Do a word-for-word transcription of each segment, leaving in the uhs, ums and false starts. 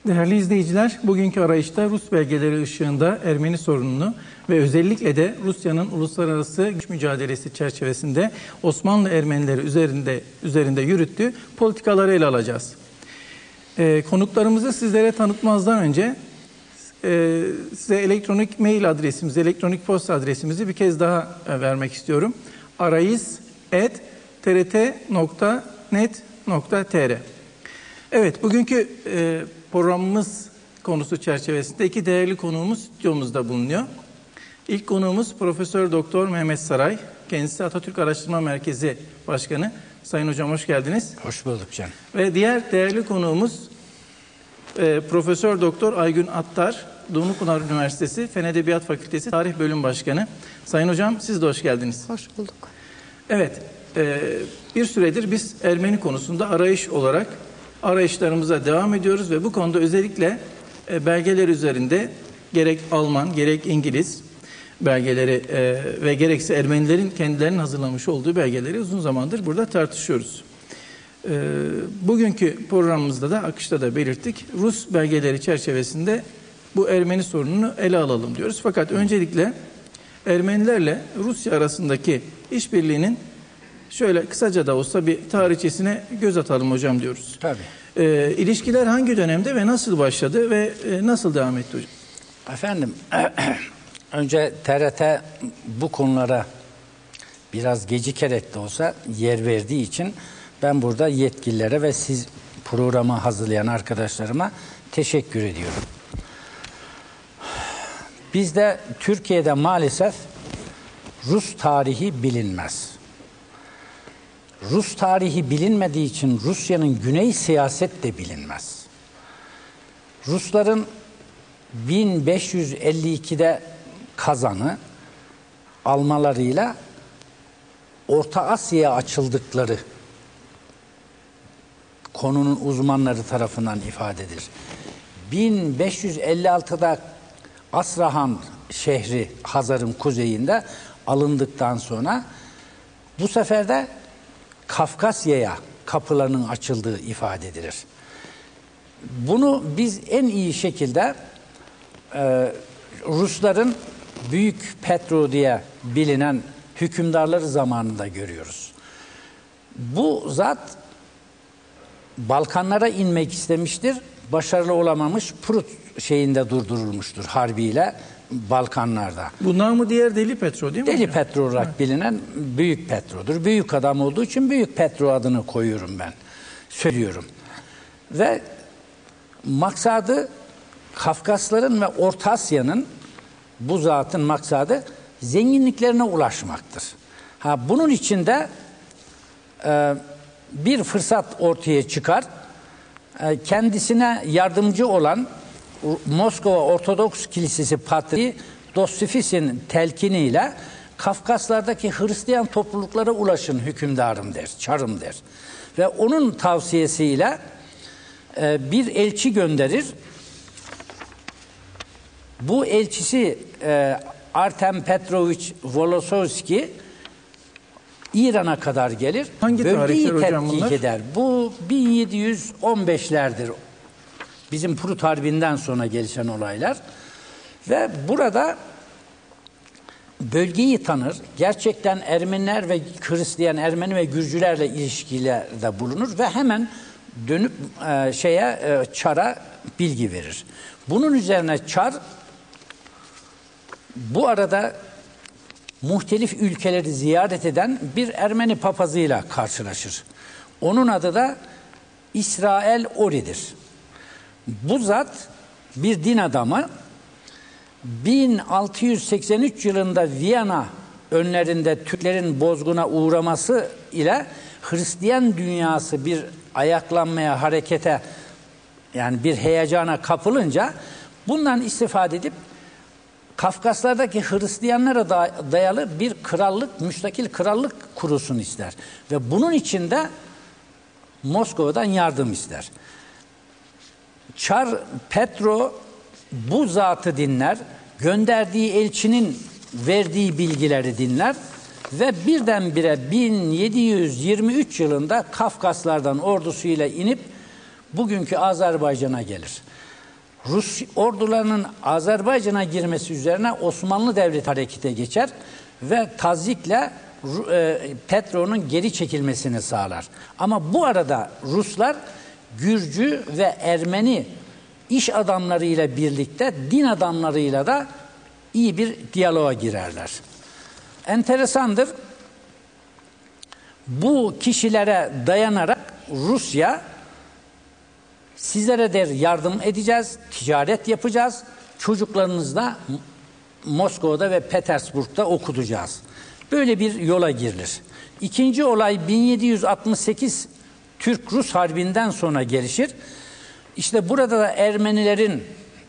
Değerli izleyiciler, bugünkü arayışta Rus belgeleri ışığında Ermeni sorununu ve özellikle de Rusya'nın uluslararası güç mücadelesi çerçevesinde Osmanlı Ermenileri üzerinde üzerinde yürüttüğü politikaları ele alacağız. Ee, konuklarımızı sizlere tanıtmazdan önce e, size elektronik mail adresimizi, elektronik posta adresimizi bir kez daha e, vermek istiyorum. arayis at t r t nokta net nokta t r. Evet, bugünkü e, programımız konusu çerçevesinde iki değerli konuğumuz stüdyomuzda bulunuyor. İlk konuğumuz Profesör Doktor Mehmet Saray. Kendisi Atatürk Araştırma Merkezi Başkanı. Sayın Hocam hoş geldiniz. Hoş bulduk canım. Ve diğer değerli konuğumuz e, Profesör Doktor Aygün Attar. Dumlupınar Üniversitesi Fen Edebiyat Fakültesi Tarih Bölüm Başkanı. Sayın Hocam siz de hoş geldiniz. Hoş bulduk. Evet, e, bir süredir biz Ermeni konusunda arayış olarak arayışlarımıza devam ediyoruz ve bu konuda özellikle e, belgeler üzerinde gerek Alman gerek İngiliz belgeleri e, ve gerekse Ermenilerin kendilerinin hazırlamış olduğu belgeleri uzun zamandır burada tartışıyoruz. E, bugünkü programımızda da akışta da belirttik. Rus belgeleri çerçevesinde bu Ermeni sorununu ele alalım diyoruz. Fakat öncelikle Ermenilerle Rusya arasındaki işbirliğinin şöyle kısaca da olsa bir tarihçesine göz atalım hocam diyoruz. Tabii. E, ilişkiler hangi dönemde ve nasıl başladı ve e, nasıl devam etti hocam? Efendim, önce T R T bu konulara biraz gecikerek de olsa yer verdiği için ben burada yetkililere ve siz programı hazırlayan arkadaşlarıma teşekkür ediyorum. Bizde Türkiye'de maalesef Rus tarihi bilinmez. Rus tarihi bilinmediği için Rusya'nın güney siyaset de bilinmez. Rusların bin beş yüz elli ikide Kazan'ı almalarıyla Orta Asya'ya açıldıkları konunun uzmanları tarafından ifade edilir. bin beş yüz elli altıda Astrahan şehri Hazar'ın kuzeyinde alındıktan sonra bu sefer de Kafkasya'ya kapılarının açıldığı ifade edilir. Bunu biz en iyi şekilde e, Rusların Büyük Petro diye bilinen hükümdarları zamanında görüyoruz. Bu zat Balkanlara inmek istemiştir, başarılı olamamış, Prut şeyinde durdurulmuştur harbiyle Balkanlarda. Bunlar mı diğer Deli Petro değil mi? Deli hocam? Petro olarak evet. bilinen Büyük Petro'dur. Büyük adam olduğu için Büyük Petro adını koyuyorum ben. Söylüyorum. Ve maksadı Kafkasların ve Orta Asya'nın bu zatın maksadı zenginliklerine ulaşmaktır. Ha, bunun için de e, bir fırsat ortaya çıkar. E, kendisine yardımcı olan Moskova Ortodoks Kilisesi Patriği Dostifis'in telkiniyle Kafkaslardaki Hristiyan topluluklara ulaşın hükümdarım der, çarım der. Ve onun tavsiyesiyle e, bir elçi gönderir. Bu elçisi e, Artem Petrovich Volosovski İran'a kadar gelir. Hangi bölgeyi hocam tetkik eder. Bu bin yedi yüz on beşlerdir. Bizim Prut Harbi'nden sonra gelişen olaylar. Ve burada bölgeyi tanır. Gerçekten Ermeniler ve Hristiyan, Ermeni ve Gürcülerle ilişkilerde bulunur ve hemen dönüp e, şeye e, Çar'a bilgi verir. Bunun üzerine Çar bu arada muhtelif ülkeleri ziyaret eden bir Ermeni papazıyla karşılaşır. Onun adı da İsrail Ori'dir. Bu zat bir din adamı. bin altı yüz seksen üç yılında Viyana önlerinde Türklerin bozguna uğraması ile Hristiyan dünyası bir ayaklanmaya, harekete, yani bir heyecana kapılınca bundan istifade edip Kafkaslardaki Hristiyanlara dayalı bir krallık, müstakil krallık kurulsun ister. Ve bunun için de Moskova'dan yardım ister. Çar Petro bu zatı dinler, gönderdiği elçinin verdiği bilgileri dinler ve birdenbire bin yedi yüz yirmi üç yılında Kafkaslardan ordusuyla inip bugünkü Azerbaycan'a gelir. Rus ordularının Azerbaycan'a girmesi üzerine Osmanlı Devleti harekete geçer ve tazyikle e, Petro'nun geri çekilmesini sağlar. Ama bu arada Ruslar Gürcü ve Ermeni iş adamlarıyla birlikte din adamlarıyla da iyi bir diyaloğa girerler. Enteresandır. Bu kişilere dayanarak Rusya, sizlere der yardım edeceğiz, ticaret yapacağız, çocuklarınızla Moskova'da ve Petersburg'da okutacağız. Böyle bir yola girilir. İkinci olay bin yedi yüz altmış sekiz Türk-Rus Harbi'nden sonra gelişir. İşte burada da Ermenilerin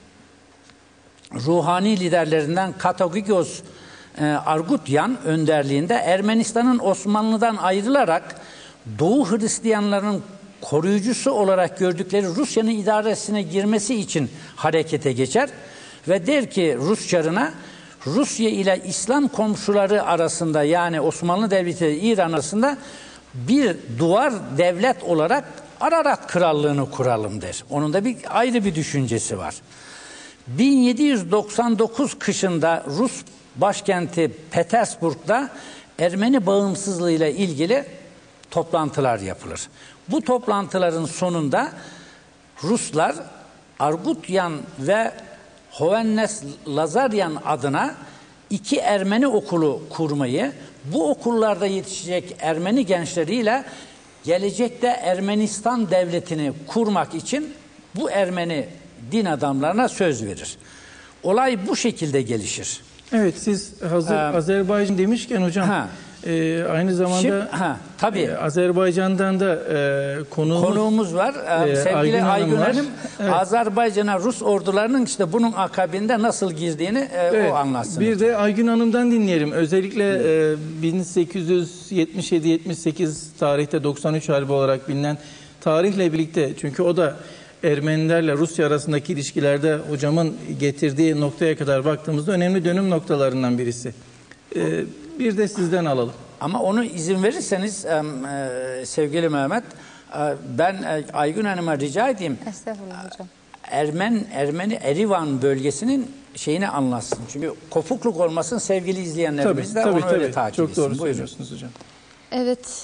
ruhani liderlerinden Katolikos e, Argutyan önderliğinde Ermenistan'ın Osmanlı'dan ayrılarak Doğu Hristiyanların koruyucusu olarak gördükleri Rusya'nın idaresine girmesi için harekete geçer ve der ki Rus çarına, Rusya ile İslam komşuları arasında, yani Osmanlı Devleti ile İran arasında bir duvar devlet olarak Ararat Krallığını kuralım der. Onun da bir ayrı bir düşüncesi var. bin yedi yüz doksan dokuz kışında Rus başkenti Petersburg'da Ermeni bağımsızlığı ile ilgili toplantılar yapılır. Bu toplantıların sonunda Ruslar Argutyan ve Hovhannes Lazaryan adına iki Ermeni okulu kurmayı, bu okullarda yetişecek Ermeni gençleriyle gelecekte Ermenistan devletini kurmak için bu Ermeni din adamlarına söz verir. Olay bu şekilde gelişir. Evet, siz hazır ee, Azerbaycan demişken hocam, ha. E, aynı zamanda Şimdi, ha, tabii. E, Azerbaycan'dan da e, konuğumuz, konuğumuz var. E, sevgili Aygün, Aygün Hanım, evet. Azerbaycan'a Rus ordularının işte bunun akabinde nasıl girdiğini e, evet. o anlatsın. Bir de Aygün Hanım'dan dinleyelim. Özellikle e, bin sekiz yüz yetmiş yedi yetmiş sekiz tarihte doksan üç Harbi olarak bilinen tarihle birlikte, çünkü o da Ermenilerle Rusya arasındaki ilişkilerde hocamın getirdiği noktaya kadar baktığımızda önemli dönüm noktalarından birisi. Ee, bir de sizden alalım. Ama onu izin verirseniz e, e, sevgili Mehmet, e, ben e, Aygün Hanım'a rica edeyim. Estağfurullah hocam. Ermen, Ermeni Erivan bölgesinin şeyini anlatsın. Çünkü kopukluk olmasın, sevgili izleyenlerimiz de tabii, onu tabii, öyle takip çok etsin. Çok doğru söylüyorsunuz hocam. Evet,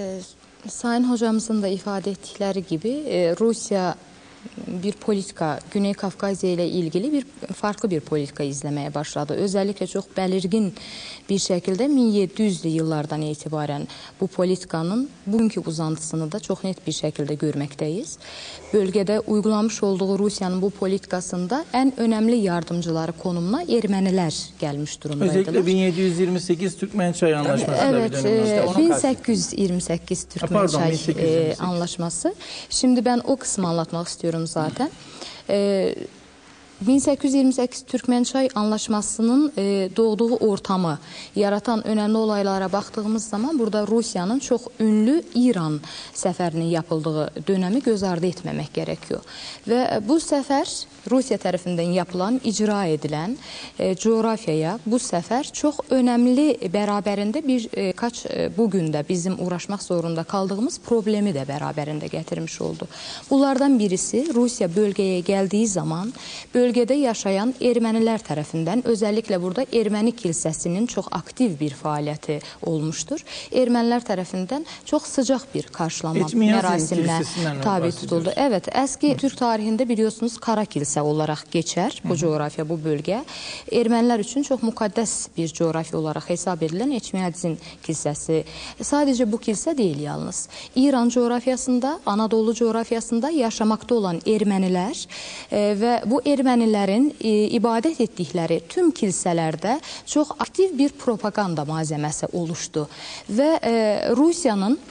e, Sayın hocamızın da ifade ettikleri gibi e, Rusya bir politika, Güney Kafkasya ile ilgili bir farklı bir politika izlemeye başladı. Özellikle çok belirgin bir şekilde bin yedi yüzlü yıllardan itibaren bu politikanın bugünkü uzantısını da çok net bir şekilde görmekteyiz. Bölgede uygulamış olduğu Rusya'nın bu politikasında en önemli yardımcıları konumuna Ermeniler gelmiş durumdaydılar. Özellikle bin yedi yüz yirmi sekiz Türkmen-Çay Anlaşması. Evet, e, bin sekiz yüz yirmi sekiz Türkmen-Çay e, Anlaşması. Şimdi ben o kısmı anlatmak istiyorum zaten. E, bin sekiz yüz yirmi sekiz Türkmen-Çay Anlaşması'nın e, doğduğu ortamı yaratan önemli olaylara baktığımız zaman burada Rusya'nın çok ünlü İran seferinin yapıldığı dönemi göz ardı etmemek gerekiyor. Ve bu sefer Rusya tarafından yapılan, icra edilen e, coğrafyaya bu sefer çok önemli beraberinde bir e, kaç e, bugün de bizim uğraşmak zorunda kaldığımız problemi de beraberinde getirmiş oldu. Bunlardan birisi Rusya bölgeye geldiği zaman bölgede yaşayan Ermeniler tarafından, özellikle burada Ermeni kilisesinin çok aktif bir faaliyeti olmuştur. Ermeniler tarafından çok sıcak bir karşılama merasimine tabi tutuldu. Evet, eski Türk tarihinde biliyorsunuz Kara Kilise olarak geçer bu Hı -hı. coğrafya, bu bölge. Ermeniler için çok mukaddes bir coğrafya olarak hesap edilen Eçmiyadzin Kilisesi. Sadece bu kilise değil yalnız. İran coğrafyasında, Anadolu coğrafyasında yaşamakta olan Ermeniler e, ve bu Ermenilerin e, ibadet ettikleri tüm kiliselerde çok aktif bir propaganda malzemesi oluştu. Ve e, Rusya'nın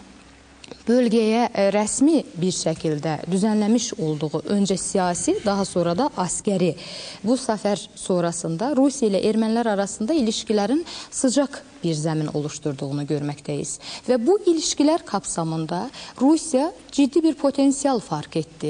bölgeye e, resmi bir şekilde düzenlemiş olduğu önce siyasi, daha sonra da askeri bu sefer sonrasında Rusya ile Ermeniler arasında ilişkilerin sıcak bir zemin oluşturduğunu görmekteyiz. Ve bu ilişkiler kapsamında Rusya ciddi bir potansiyel fark etti.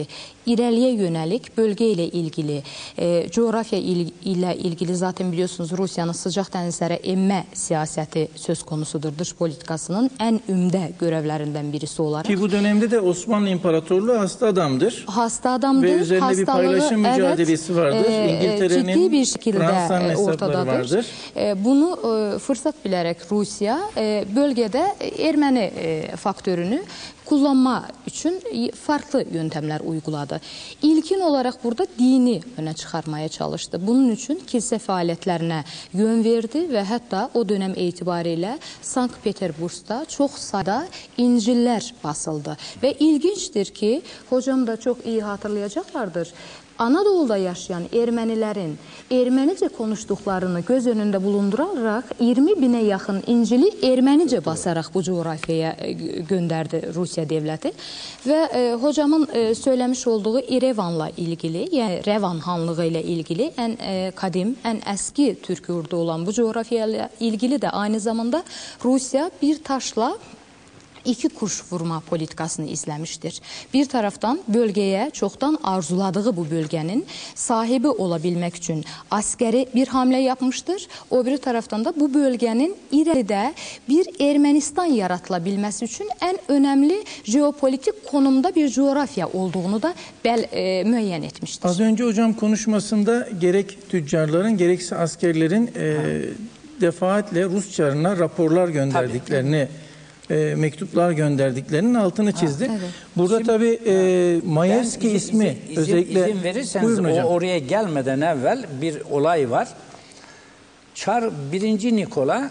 irəliyə yönəlik bölgə ilə ilgili, e, coğrafya il ilə ilgili zaten biliyorsunuz Rusiyanın sıcaq dənizlərə emmə siyasəti söz konusudur. Dış politikasının ən ümdə görevlərindən birisi olarak. Ki bu dönemde de Osmanlı İmparatorluğu hasta adamdır. Hasta adamdır. Ve üzerinde bir paylaşım evet, mücadelesi vardır. E, İngiltere'nin, ciddi bir şekilde Fransa'nın ortadadır. vardır. E, bunu e, fırsat bilərək Rusiya e, bölgədə erməni e, faktörünü kullanma üçün farklı yöntemler uyguladı. İlkin olarak burada dini öne çıkarmaya çalıştı. Bunun için kilise fəaliyyətlərinə yön verdi ve hatta o dönem itibariyle Sankt Peterburg'da çok sayıda İncillər basıldı. Ve ilginçtir ki, hocam da çok iyi hatırlayacaklardır. Anadolu'da yaşayan Ermənilərin Ermənicə konuştuklarını göz önünde bulundurarak iyirmi bine yakın İncil'i Ermənicə basaraq bu coğrafyaya gönderdi Rusiya devleti. Ve e, hocamın e, söylemiş olduğu İrevan'la ilgili, yani Revan Hanlığı ile ilgili en e, kadim, en eski Türk yurdu olan bu coğrafyayla ilgili de aynı zamanda Rusya bir taşla iki kuş vurma politikasını izlemiştir. Bir taraftan bölgeye çoktan arzuladığı bu bölgenin sahibi olabilmek için askeri bir hamle yapmıştır. O bir taraftan da bu bölgenin ileride bir Ermenistan yaratılabilmesi için en önemli jeopolitik konumda bir coğrafya olduğunu da bel, e, müeyyen etmiştir. Az önce hocam konuşmasında gerek tüccarların gerekse askerlerin e, defaatle Rus çarına raporlar gönderdiklerini, E, mektuplar gönderdiklerinin altını çizdi. Ha, evet. Burada Şimdi, tabii e, Maevski ismi izin, özellikle... izin verirseniz o, oraya gelmeden evvel bir olay var. Çar birinci Nikola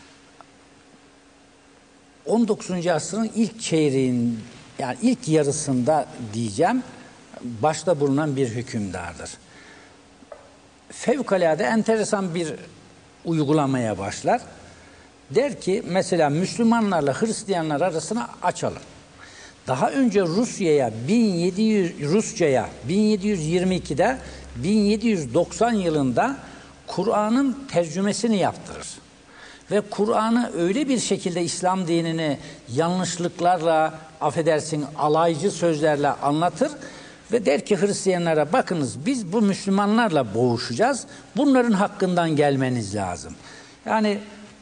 on dokuzuncu asrın ilk çeyreğin, yani ilk yarısında diyeceğim, başta bulunan bir hükümdardır. Fevkalade enteresan bir uygulamaya başlar. Der ki mesela Müslümanlarla Hristiyanlar arasına açalım. Daha önce Rusya'ya bin yedi yüz Rusça'ya bin yedi yüz yirmi ikide bin yedi yüz doksan yılında Kur'an'ın tercümesini yaptırır. Ve Kur'an'ı öyle bir şekilde İslam dinini yanlışlıklarla, affedersin alaycı sözlerle anlatır ve der ki Hristiyanlara bakınız biz bu Müslümanlarla boğuşacağız. Bunların hakkından gelmeniz lazım. Yani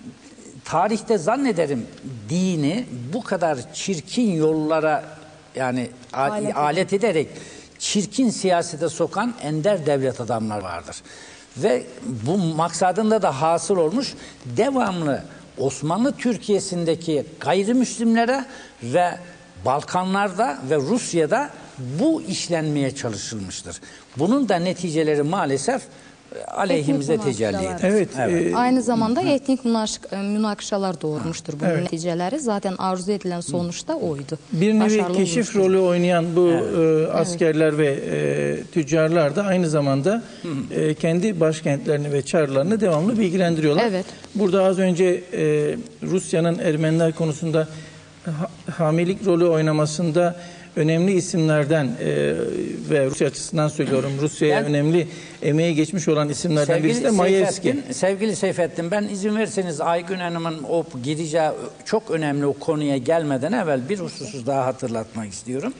tarihte zannederim dini bu kadar çirkin yollara yani alet, alet ederek çirkin siyasete sokan ender devlet adamlar vardır. Ve bu maksadında da hasıl olmuş devamlı Osmanlı Türkiye'sindeki gayrimüslimlere ve Balkanlarda ve Rusya'da bu işlenmeye çalışılmıştır. Bunun da neticeleri maalesef aleyhimize tecelli eder. Evet. evet. E, Aynı zamanda etnik münakışalar doğurmuştur bunun evet. neticeleri. Zaten arzu edilen sonuçta oydu. Bir nevi Başarılı keşif olmuştur. rolü oynayan bu evet. e, askerler evet. ve e, tüccarlar da aynı zamanda e, kendi başkentlerini ve çarlarını devamlı bilgilendiriyorlar. Evet. Burada az önce e, Rusya'nın Ermeniler konusunda ha, hamilik rolü oynamasında önemli isimlerden e, ve Rusya açısından söylüyorum Rusya'ya önemli emeği geçmiş olan isimlerden sevgili birisi de Maevski. Sevgili Seyfettin, ben izin verirseniz Aygün Hanım'ın o gireceği çok önemli o konuya gelmeden evvel bir hususu daha hatırlatmak istiyorum.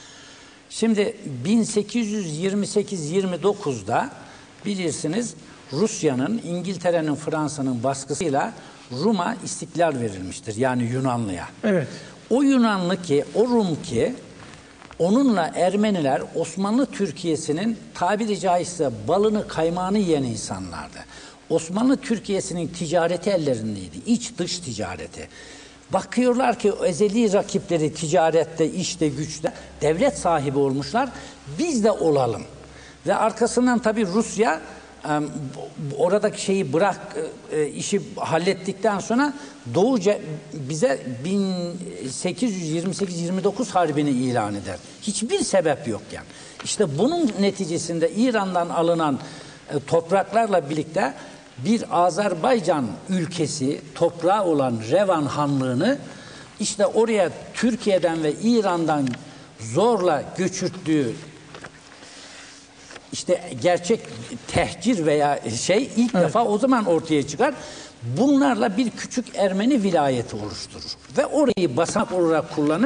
Şimdi bin sekiz yüz yirmi sekiz yirmi dokuzda bilirsiniz Rusya'nın, İngiltere'nin, Fransa'nın baskısıyla Rum'a istiklal verilmiştir. Yani Yunanlı'ya. Evet. O Yunanlı ki, o Rum ki onunla Ermeniler Osmanlı Türkiye'sinin tabiri caizse balını kaymağını yiyen insanlardı. Osmanlı Türkiye'sinin ticareti ellerindeydi. İç dış ticareti. Bakıyorlar ki ezeli rakipleri ticarette, işte, güçte devlet sahibi olmuşlar. Biz de olalım. Ve arkasından tabii Rusya oradaki şeyi bırak işi hallettikten sonra Doğuca bize bin sekiz yüz yirmi sekiz yirmi dokuz harbini ilan eder. Hiçbir sebep yokken. İşte bunun neticesinde İran'dan alınan topraklarla birlikte bir Azerbaycan ülkesi toprağı olan Revan Hanlığı'nı işte oraya Türkiye'den ve İran'dan zorla göçürttüğü İşte gerçek tehcir veya şey ilk evet. defa o zaman ortaya çıkar. Bunlarla bir küçük Ermeni vilayeti oluşturur. Ve orayı basamak olarak kullanır.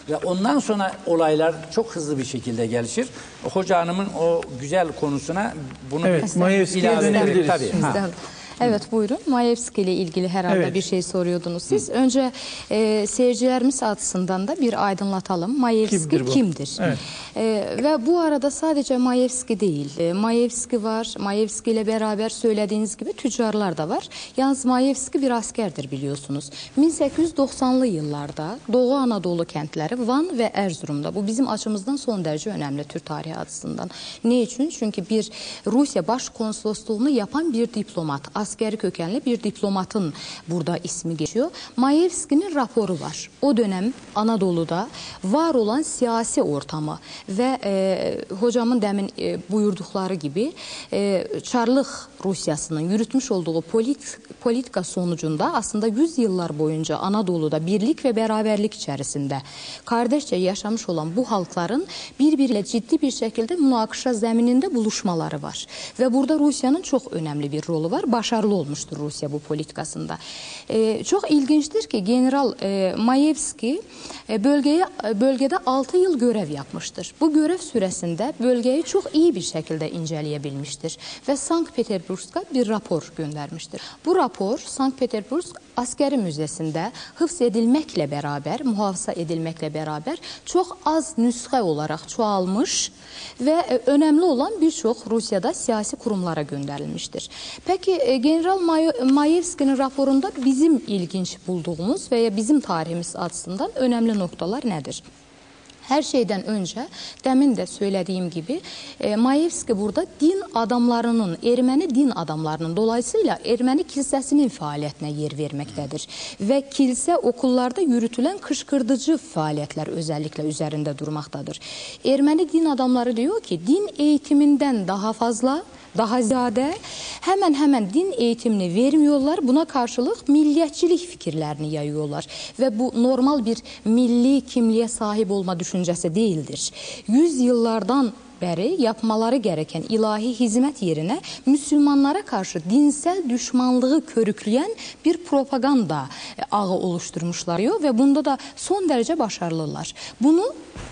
Ve ondan sonra olaylar çok hızlı bir şekilde gelişir. Hoca Hanım'ın o güzel konusuna bunu evet, Maevski'ye dönebiliriz. Tabii. Ha. Evet, buyurun. Maevski ile ilgili herhalde evet. bir şey soruyordunuz siz. Hı. Önce e, seyircilerimiz açısından da bir aydınlatalım. Maevski kimdir? kimdir? Evet. E, ve bu arada sadece Maevski değil. E, Maevski var. Maevski ile beraber söylediğiniz gibi tüccarlar da var. Yalnız Maevski bir askerdir biliyorsunuz. bin sekiz yüz doksanlı yıllarda Doğu Anadolu kentleri Van ve Erzurum'da. Bu bizim açımızdan son derece önemli Türk tarihi açısından. Ne için? Çünkü bir Rusya Başkonsolosluğunu yapan bir diplomat, askeri kökenli bir diplomatın burada ismi geçiyor. Maevski'nin raporu var. O dönem Anadolu'da var olan siyasi ortamı ve e, hocamın demin e, buyurdukları gibi e, Çarlık Rusyası'nın yürütmüş olduğu polit, politika sonucunda aslında yüz yıllar boyunca Anadolu'da birlik ve beraberlik içerisinde kardeşçe yaşamış olan bu halkların birbiriyle ciddi bir şekilde münakışa zemininde buluşmaları var. Ve burada Rusya'nın çok önemli bir rolü var. Başarılı olmuştur Rusya bu politikasında. Ee, çok ilginçtir ki General e, Maevski e, bölgeye, bölgede altı yıl görev yapmıştır. Bu görev süresinde bölgeyi çok iyi bir şekilde inceleyebilmiştir. Ve Sankt Peterburg'a bir rapor göndermiştir. Bu rapor Sankt Peterburg Askeri Müzesi'nde hıfz edilmekle beraber, muhafaza edilmekle beraber çok az nüshe olarak çoğalmış ve önemli olan birçok Rusya'da siyasi kurumlara gönderilmiştir. Peki General Maevski'nin raporunda bizim ilginç bulduğumuz veya bizim tarihimiz açısından önemli noktalar nedir? Her şeyden önce demin de söylediğim gibi e, Maevski burada din adamlarının, Ermeni din adamlarının dolayısıyla Ermeni kilisesinin faaliyetine yer vermektedir. Ve kilise okullarda yürütülen kışkırtıcı faaliyetler özellikle üzerinde durmaktadır. Ermeni din adamları diyor ki din eğitiminden daha fazla, daha ziyade hemen hemen din eğitimini vermiyorlar. Buna karşılık milliyetçilik fikirlerini yayıyorlar. Ve bu normal bir milli kimliğe sahip olma düşüncesi değildir. Yüzyıllardan beri yapmaları gereken ilahi hizmet yerine Müslümanlara karşı dinsel düşmanlığı körükleyen bir propaganda ağı oluşturmuşlar diyor ve bunda da son derece başarılılar. Bunu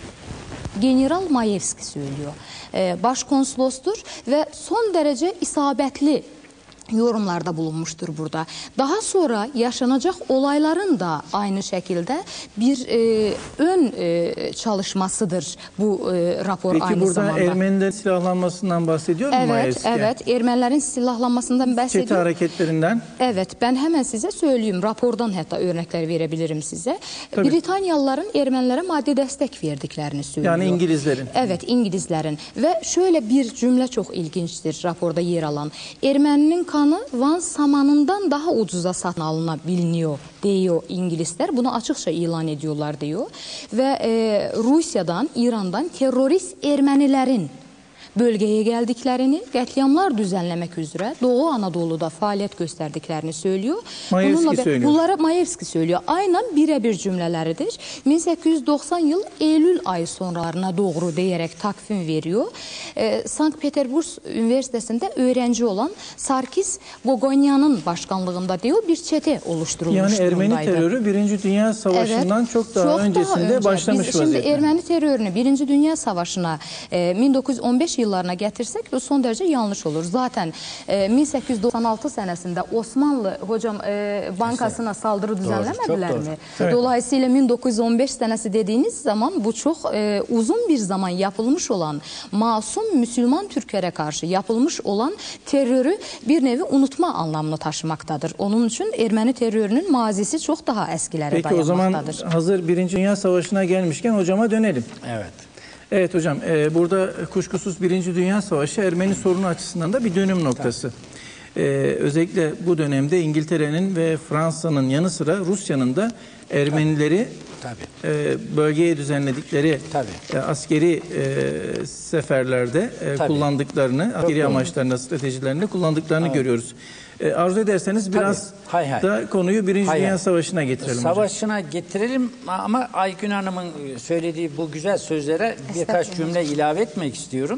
General Maevski söylüyor. Ee, başkonsolostur ve son derece isabetli yorumlarda bulunmuştur burada. Daha sonra yaşanacak olayların da aynı şekilde bir e, ön e, çalışmasıdır bu e, rapor. Peki aynı burada zamanda. Ermenilerin silahlanmasından bahsediyor mu Evet, Maevski? evet. Ermenilerin silahlanmasından bahsediyor. Çete hareketlerinden. Evet, ben hemen size söyleyeyim. Rapordan hatta örnekler verebilirim size. Tabii. Britanyalıların Ermenilere maddi destek verdiklerini söylüyor. Yani İngilizlerin. Evet, İngilizlerin. Ve şöyle bir cümle çok ilginçtir raporda yer alan. Ermeninin kanı Van samanından daha ucuza satın alınabiliyor diyor İngilizler. Bunu açıkça ilan ediyorlar diyor. Ve e, Rusya'dan, İran'dan terörist Ermenilerin bölgeye geldiklerini, katliamlar düzenlemek üzere Doğu Anadolu'da faaliyet gösterdiklerini söylüyor. Maevski Bununla söylüyor. Bunlara Maevski söylüyor. Aynen birebir cümleleridir. bin sekiz yüz doksan yıl Eylül ayı sonralarına doğru diyerek takvim veriyor. Ee, Sankt Peterburg Üniversitesi'nde öğrenci olan Sarkis Gogonya'nın başkanlığında diyor bir çete oluşturulmuş Yani Ermeni durumdaydı. terörü Birinci Dünya Savaşı'ndan Evet, çok daha çok öncesinde daha önce. başlamış Biz vaziyette. Şimdi Ermeni terörünü Birinci Dünya Savaşı'na e, bin dokuz yüz on beş yıllarına getirsek bu son derece yanlış olur. Zaten e, bin sekiz yüz doksan altı senesinde Osmanlı hocam e, bankasına saldırı düzenlemediler doğru, mi? çok Evet. Dolayısıyla bin dokuz yüz on beş senesi dediğiniz zaman bu çok e, uzun bir zaman yapılmış olan masum Müslüman Türklere karşı yapılmış olan terörü bir nevi unutma anlamını taşımaktadır. Onun için Ermeni terörünün mazisi çok daha eskilere Peki dayanmaktadır. o zaman hazır Birinci Dünya Savaşı'na gelmişken hocama dönelim. Evet. Evet hocam, e, burada kuşkusuz Birinci Dünya Savaşı Ermeni sorunu açısından da bir dönüm noktası. E, özellikle bu dönemde İngiltere'nin ve Fransa'nın yanı sıra Rusya'nın da Ermenileri Tabii. e, bölgeye düzenledikleri Tabii. e, askeri e, seferlerde e, Tabii. kullandıklarını, askeri amaçlarında, stratejilerinde kullandıklarını evet. görüyoruz. E, arzu ederseniz biraz hay hay. da konuyu Birinci Hay Dünya hay. Savaşı'na getirelim Savaşına hocam. getirelim ama Aygün Hanım'ın söylediği bu güzel sözlere birkaç cümle ilave etmek istiyorum.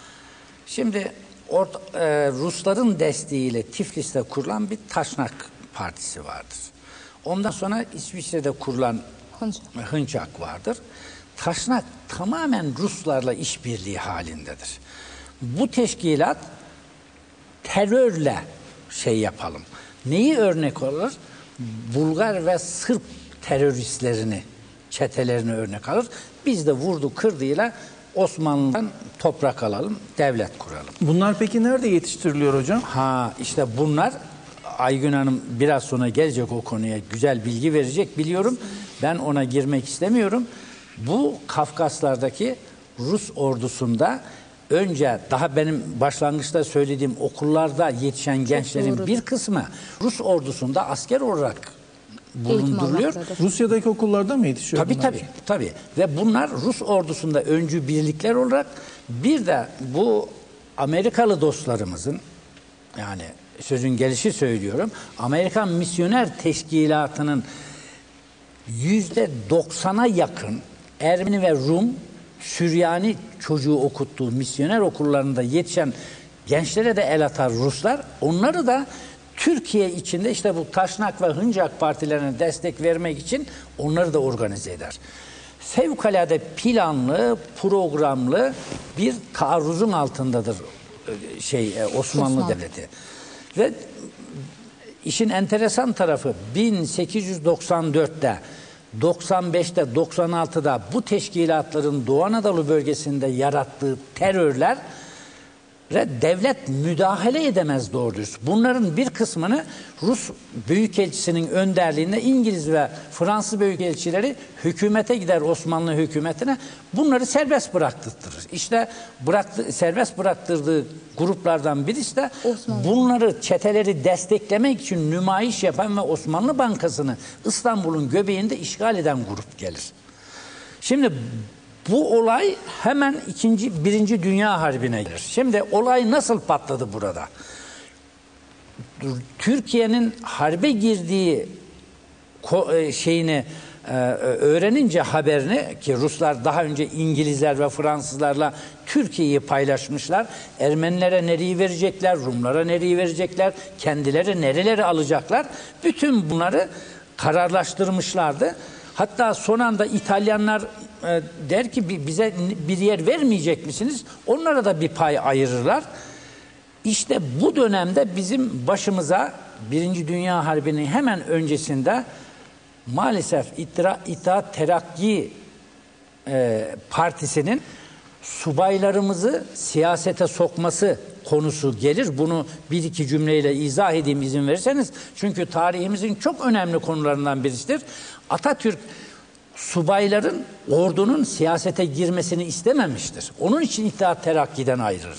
Şimdi orta, e, Rusların desteğiyle Tiflis'te kurulan bir Taşnak Partisi vardır. Ondan sonra İsviçre'de kurulan Hınçak. Hınçak vardır. Taşnak tamamen Ruslarla işbirliği halindedir. Bu teşkilat terörle şey yapalım. Neyi örnek alır? Bulgar ve Sırp teröristlerini, çetelerini örnek alır. Biz de vurdu kırdıyla Osmanlı'dan toprak alalım, devlet kuralım. Bunlar peki nerede yetiştiriliyor hocam? Ha işte bunlar, Aygün Hanım biraz sonra gelecek o konuya, güzel bilgi verecek biliyorum. Ben ona girmek istemiyorum. Bu Kafkaslardaki Rus ordusunda önce daha benim başlangıçta söylediğim okullarda yetişen gençlerin doğrudur. bir kısmı Rus ordusunda asker olarak bulunduruluyor. Rusya'daki okullarda mı yetişiyor Tabii bunlar? tabii, tabii. Ve bunlar Rus ordusunda öncü birlikler olarak, bir de bu Amerikalı dostlarımızın, yani sözün gelişi söylüyorum, Amerikan Misyoner Teşkilatı'nın yüzde doksana yakın Ermeni ve Rum, Süryani çocuğu okuttuğu misyoner okullarında yetişen gençlere de el atar Ruslar. Onları da Türkiye içinde işte bu Taşnak ve Hıncak partilerine destek vermek için onları da organize eder. Fevkalade planlı, programlı bir taarruzun altındadır şey Osmanlı, Osmanlı Devleti. Ve işin enteresan tarafı bin sekiz yüz doksan dörtte, doksan beşte, doksan altıda bu teşkilatların Doğu Anadolu bölgesinde yarattığı terörler devlet müdahale edemez doğru düz. Bunların bir kısmını Rus Büyükelçisi'nin önderliğinde İngiliz ve Fransız Büyükelçileri hükümete gider, Osmanlı hükümetine. Bunları serbest bıraktırır. İşte bıraktı, serbest bıraktırdığı gruplardan birisi de Osmanlı. Bunları, çeteleri desteklemek için nümayiş yapan ve Osmanlı Bankası'nı İstanbul'un göbeğinde işgal eden grup gelir. Şimdi bu olay hemen ikinci, birinci Dünya Harbi'ne gelir. Şimdi olay nasıl patladı burada? Türkiye'nin harbe girdiği şeyini öğrenince, haberini, ki Ruslar daha önce İngilizler ve Fransızlarla Türkiye'yi paylaşmışlar. Ermenilere nereyi verecekler, Rumlara nereyi verecekler, kendileri nereleri alacaklar. Bütün bunları kararlaştırmışlardı. Hatta son anda İtalyanlar e, der ki bize bir yer vermeyecek misiniz? Onlara da bir pay ayırırlar. İşte bu dönemde bizim başımıza Birinci Dünya Harbi'nin hemen öncesinde maalesef İttira, İttihat Terakki e, Partisi'nin subaylarımızı siyasete sokması konusu gelir. Bunu bir iki cümleyle izah edeyim izin verirseniz. Çünkü tarihimizin çok önemli konularından birisidir. Atatürk subayların, ordunun siyasete girmesini istememiştir. Onun için İttihat Terakki'den ayrılır.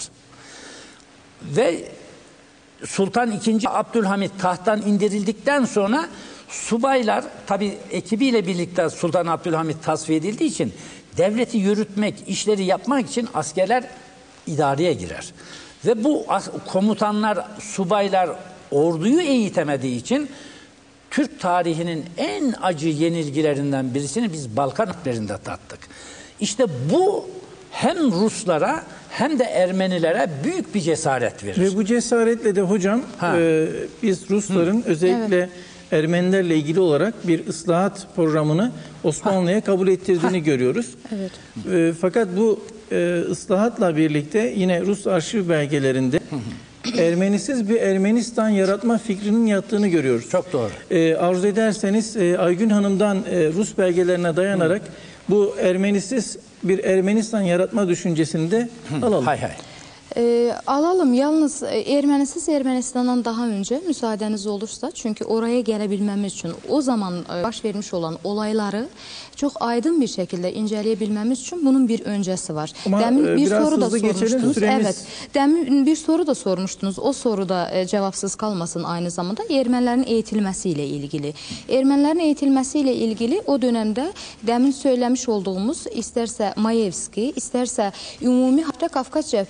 Ve Sultan ikinci. Abdülhamit tahttan indirildikten sonra subaylar, tabi ekibiyle birlikte Sultan Abdülhamit tasfiye edildiği için devleti yürütmek, işleri yapmak için askerler idareye girer. Ve bu komutanlar, subaylar orduyu eğitemediği için Türk tarihinin en acı yenilgilerinden birisini biz Balkan Harplerinde tattık. İşte bu hem Ruslara hem de Ermenilere büyük bir cesaret verir. Ve bu cesaretle de hocam e, biz Rusların Hı. özellikle evet. Ermenilerle ilgili olarak bir ıslahat programını Osmanlı'ya kabul ettirdiğini ha. görüyoruz. Evet. E, fakat bu e, ıslahatla birlikte yine Rus arşiv belgelerinde Ermenisiz bir Ermenistan yaratma fikrinin yattığını görüyoruz. Çok doğru. E, arzu ederseniz e, Aygün Hanım'dan e, Rus belgelerine dayanarak Hı. bu Ermenisiz bir Ermenistan yaratma düşüncesini de Hı. alalım. Hay hay. E, alalım. Yalnız Ermenisiz Ermenistan'dan daha önce müsaadeniz olursa, çünkü oraya gelebilmemiz için o zaman baş vermiş olan olayları çok aydın bir şekilde inceleyebilmemiz için bunun bir öncesi var. Ama demin bir soru da sormuştunuz. Evet. Demin bir soru da sormuştunuz. O soru da cevapsız kalmasın aynı zamanda. Ermenilerin eğitilmesiyle ilgili. Ermenilerin eğitilmesiyle ilgili o dönemde demin söylemiş olduğumuz, isterse Mayevski, isterse Ümumi Kafkas Cephesi adı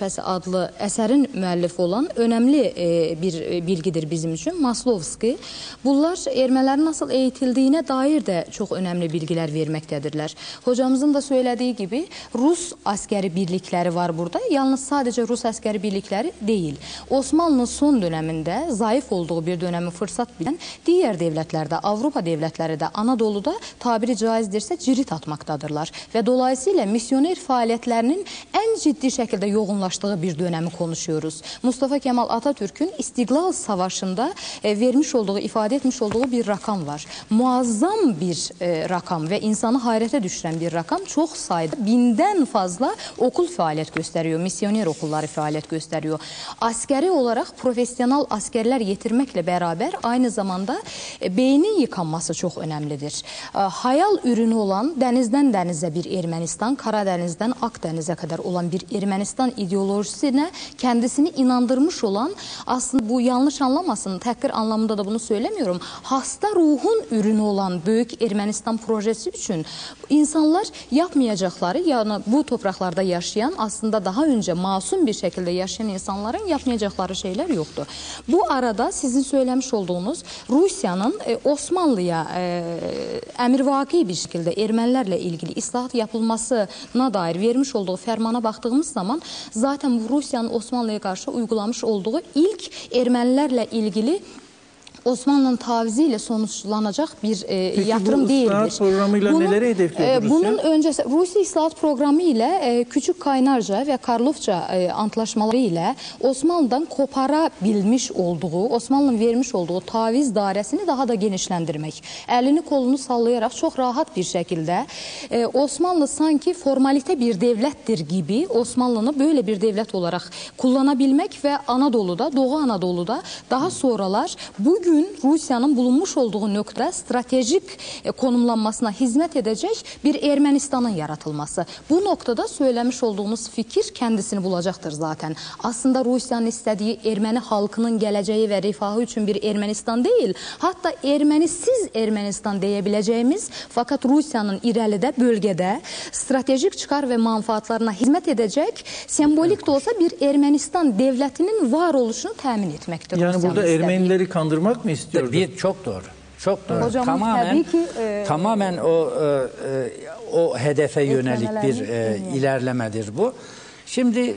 adlı əsərin müəllifi olan önəmli e, bir e, bilgidir bizim üçün. Maslovski. Bunlar ermənilərin nasıl eğitildiyine dair də çox önəmli bilgilər verməkdədirlər. Hocamızın da söylediği gibi Rus askeri birlikləri var burada. Yalnız sadece Rus askeri birlikləri değil. Osmanlı son döneminde zayıf olduğu bir dönemi fırsat bilen diğer devletlerde, Avrupa devletleri de Anadolu'da tabiri caizdirse cirit atmaktadırlar. Ve dolayısıyla misyoner faaliyetlerinin en ciddi şekilde yoğunlaştığı bir dönemi konuşuyoruz. Mustafa Kemal Atatürk'ün İstiklal Savaşı'nda e, vermiş olduğu, ifade etmiş olduğu bir rakam var. Muazzam bir e, rakam ve insanı hayrete düşüren bir rakam. Çok sayıda, binden fazla okul faaliyet gösteriyor. Misyoner okulları faaliyet gösteriyor. Askeri olarak profesyonel askerler getirmekle beraber aynı zamanda e, beynin yıkanması çok önemlidir. E, hayal ürünü olan denizden denize bir Ermenistan, Karadeniz'den Akdeniz'e kadar olan bir Ermenistan ideolojisine kendisini inandırmış olan, aslında bu yanlış anlamasın, tekrar anlamında da bunu söylemiyorum, hasta ruhun ürünü olan Büyük Ermenistan projesi için insanlar yapmayacakları, yani bu topraklarda yaşayan, aslında daha önce masum bir şekilde yaşayan insanların yapmayacakları şeyler yoktu. Bu arada sizin söylemiş olduğunuz Rusya'nın e, Osmanlı'ya e, emirvaki bir şekilde Ermenilerle ilgili ıslahat yapılmasına dair vermiş olduğu fermana baktığımız zaman zaten bu Rusya'nın Osmanlı'ya karşı uygulamış olduğu ilk Ermenilerle ilgili Osmanlı'nın taviziyle sonuçlanacak bir e, Peki, yatırım bu değildir. ıslahat programıyla bunun, neleri hedefliyordu e, Rusya? Bunun öncesi Rusya ıslahat programı ile e, Küçük Kaynarca ve Karlofça e, antlaşmaları ile Osmanlı'dan koparabilmiş olduğu, Osmanlı'nın vermiş olduğu taviz dairesini daha da genişlendirmek. Elini kolunu sallayarak çok rahat bir şekilde e, Osmanlı sanki formalite bir devlettir gibi Osmanlı'nı böyle bir devlet olarak kullanabilmek ve Anadolu'da, Doğu Anadolu'da daha sonralar bugün Rusya'nın bulunmuş olduğu noktada stratejik konumlanmasına hizmet edecek bir Ermenistan'ın yaratılması. Bu noktada söylemiş olduğunuz fikir kendisini bulacaktır zaten. Aslında Rusya'nın istediği Ermeni halkının geleceği ve refahı için bir Ermenistan değil, hatta Ermenisiz Ermenistan diyebileceğimiz, fakat Rusya'nın ileride bölgede stratejik çıkar ve manfaatlarına hizmet edecek, sembolik de olsa bir Ermenistan devletinin varoluşunu temin etmektir. Yani Rusya'nın burada istediği. Ermenileri kandırmak mı istiyordu? Bir çok doğru. Çok doğru. Hocamın tamamen tabii ki, e, tamamen o e, o hedefe yönelik bir e, ilerlemedir bu. Şimdi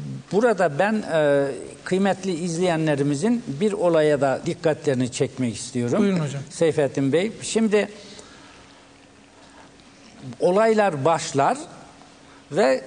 burada ben e, kıymetli izleyenlerimizin bir olaya da dikkatlerini çekmek istiyorum. Buyurun hocam. Seyfettin Bey. Şimdi olaylar başlar ve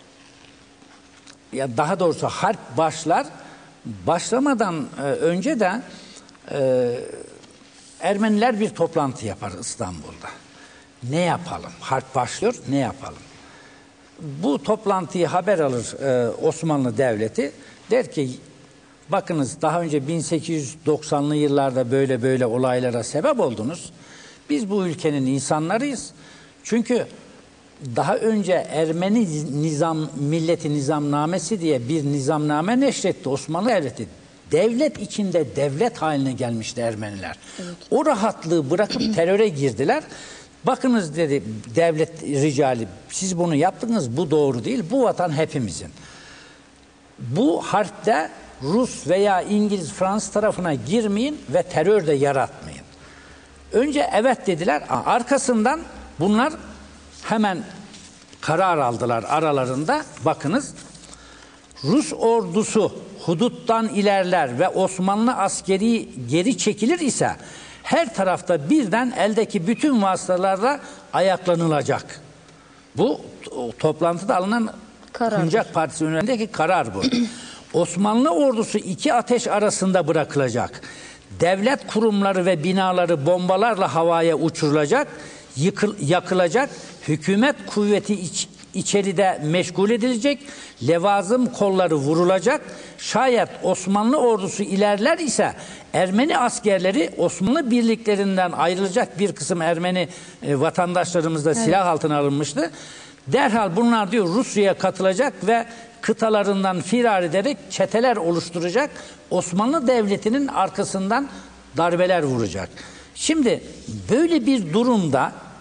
ya daha doğrusu harp başlar. Başlamadan e, önce de e, Ermeniler bir toplantı yapar İstanbul'da. Ne yapalım? Harp başlıyor, ne yapalım? Bu toplantıyı haber alır e, Osmanlı Devleti. Der ki, bakınız daha önce bin sekiz yüz doksanlı yıllarda böyle böyle olaylara sebep oldunuz. Biz bu ülkenin insanlarıyız. Çünkü daha önce Ermeni Nizam, Milleti Nizamnamesi diye bir nizamname neşretti Osmanlı Devleti. Devlet içinde devlet haline gelmişti Ermeniler. Evet. O rahatlığı bırakıp teröre girdiler. Bakınız dedi devlet ricali, siz bunu yaptınız, bu doğru değil, bu vatan hepimizin. Bu harpte Rus veya İngiliz, Fransız tarafına girmeyin ve terör de yaratmayın. Önce evet dediler, arkasından bunlar hemen karar aldılar aralarında. Bakınız, Rus ordusu huduttan ilerler ve Osmanlı askeri geri çekilir ise her tarafta birden eldeki bütün vasıtalarla ayaklanılacak. Bu toplantıda alınan Kuncak Partisi önündeki karar bu. Osmanlı ordusu iki ateş arasında bırakılacak. Devlet kurumları ve binaları bombalarla havaya uçurulacak, yıkıl, yakılacak. Hükümet kuvveti iç, içeride meşgul edilecek, levazım kolları vurulacak. Şayet Osmanlı ordusu ilerler ise Ermeni askerleri Osmanlı birliklerinden ayrılacak, bir kısım Ermeni e, vatandaşlarımız da evet. silah altına alınmıştı. Derhal bunlar diyor Rusya'ya katılacak ve kıtalarından firar ederek çeteler oluşturacak. Osmanlı Devleti'nin arkasından darbeler vuracak. Şimdi böyle bir durumda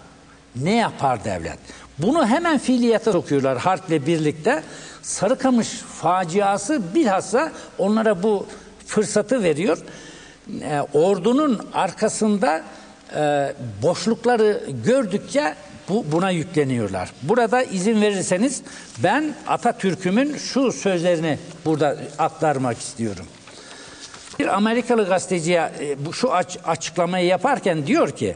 Ne yapar devlet? Bunu hemen fiiliyata sokuyorlar harple birlikte. Sarıkamış faciası bilhassa onlara bu fırsatı veriyor. E, ordunun arkasında e, boşlukları gördükçe bu, buna yükleniyorlar. Burada izin verirseniz ben Atatürk'ümün şu sözlerini burada aktarmak istiyorum. Bir Amerikalı gazeteciye e, bu şu aç, açıklamayı yaparken diyor ki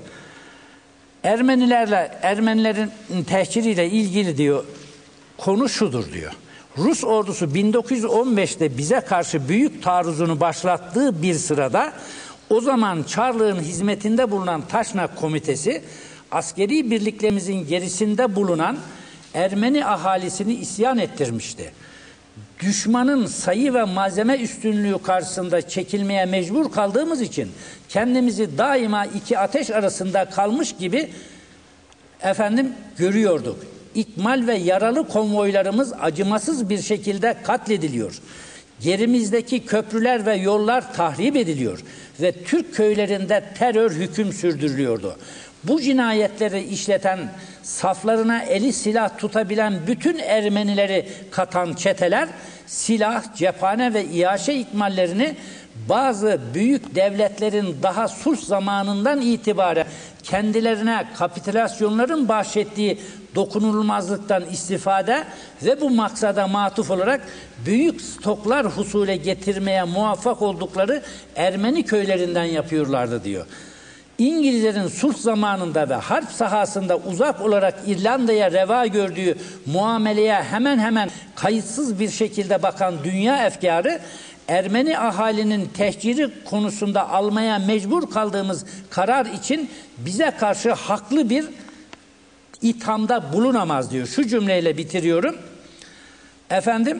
Ermenilerle Ermenilerin tehciriyle ilgili diyor konu şudur diyor. Rus ordusu bin dokuz yüz on beşte bize karşı büyük taarruzunu başlattığı bir sırada o zaman Çarlık'ın hizmetinde bulunan Taşnak Komitesi askeri birliklerimizin gerisinde bulunan Ermeni ahalisini isyan ettirmişti. Düşmanın sayı ve malzeme üstünlüğü karşısında çekilmeye mecbur kaldığımız için kendimizi daima iki ateş arasında kalmış gibi efendim görüyorduk. İkmal ve yaralı konvoylarımız acımasız bir şekilde katlediliyor. Gerimizdeki köprüler ve yollar tahrip ediliyor ve Türk köylerinde terör hüküm sürdürülüyordu. Bu cinayetleri işleten, saflarına eli silah tutabilen bütün Ermenileri katan çeteler, silah, cephane ve iaşe ikmallerini bazı büyük devletlerin daha sulh zamanından itibaren kendilerine kapitülasyonların bahşettiği dokunulmazlıktan istifade ve bu maksada matuf olarak büyük stoklar husule getirmeye muvaffak oldukları Ermeni köylerinden yapıyorlardı diyor. İngilizlerin sulh zamanında ve harp sahasında uzak olarak İrlanda'ya reva gördüğü muameleye hemen hemen kayıtsız bir şekilde bakan dünya efkarı, Ermeni ahalinin tehciri konusunda almaya mecbur kaldığımız karar için bize karşı haklı bir ithamda bulunamaz diyor. Şu cümleyle bitiriyorum. Efendim,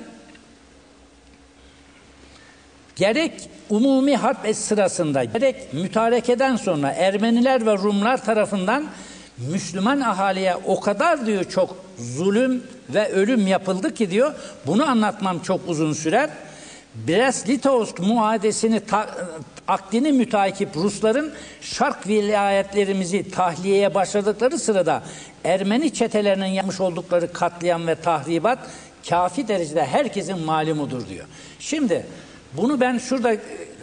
gerek umumi harp sırasında gerek mütarekeden sonra Ermeniler ve Rumlar tarafından Müslüman ahaliye o kadar diyor çok zulüm ve ölüm yapıldı ki diyor, bunu anlatmam çok uzun sürer. Brest-Litovsk muahedesini akdini müteakip Rusların Şark vilayetlerimizi tahliyeye başladıkları sırada Ermeni çetelerinin yapmış oldukları katliam ve tahribat kafi derecede herkesin malumudur diyor. Şimdi bunu ben şurada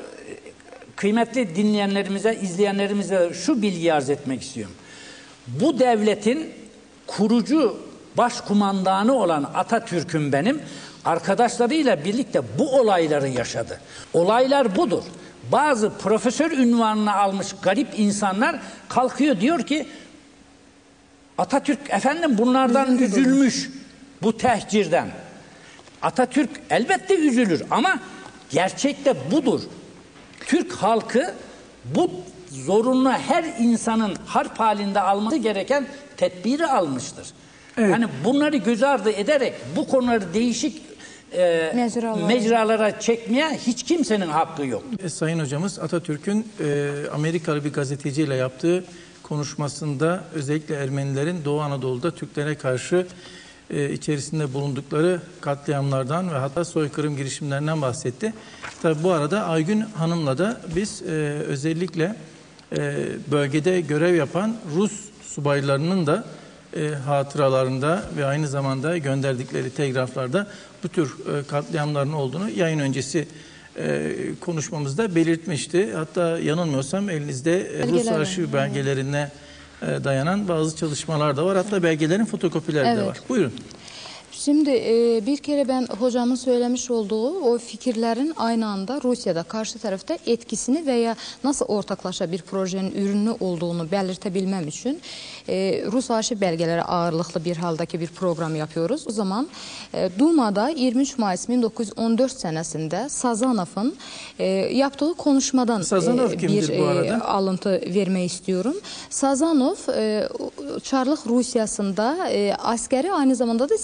kıymetli dinleyenlerimize, izleyenlerimize şu bilgiyi arz etmek istiyorum. Bu devletin kurucu başkumandanı olan Atatürk'üm benim arkadaşlarıyla birlikte bu olayları yaşadı. Olaylar budur. Bazı profesör unvanını almış garip insanlar kalkıyor diyor ki Atatürk efendim bunlardan üzülmüş bu tehcirden. Atatürk elbette üzülür ama gerçekte budur. Türk halkı bu zorunlu her insanın harp halinde alması gereken tedbiri almıştır. Evet. Yani bunları göz ardı ederek bu konuları değişik e, Mecralar. mecralara çekmeye hiç kimsenin hakkı yok. E, Sayın hocamız Atatürk'ün e, Amerikalı bir gazeteciyle yaptığı konuşmasında özellikle Ermenilerin Doğu Anadolu'da Türklere karşı e, içerisinde bulundukları katliamlardan ve hatta soykırım girişimlerinden bahsetti. Tabi bu arada Aygün Hanım'la da biz e, özellikle e, bölgede görev yapan Rus subaylarının da e, hatıralarında ve aynı zamanda gönderdikleri telgraflarda bu tür e, katliamların olduğunu yayın öncesi e, konuşmamızda belirtmişti. Hatta yanılmıyorsam elinizde e, Rus arşiv belgelerine e, dayanan bazı çalışmalar da var. Hatta belgelerin fotokopileri evet. de var. Buyurun. Şimdi bir kere ben hocamın söylemiş olduğu o fikirlerin aynı anda Rusya'da karşı tarafta etkisini veya nasıl ortaklaşa bir projenin ürünü olduğunu belirtebilmem için Rus arşiv belgeleri ağırlıklı bir haldeki bir program yapıyoruz. O zaman Duma'da yirmi üç Mayıs bin dokuz yüz on dört senesinde Sazanov'un yaptığı konuşmadan Sazanov bir bu arada? alıntı vermeyi istiyorum. Sazanov Çarlık Rusyası'nda askeri aynı zamanda da siyasi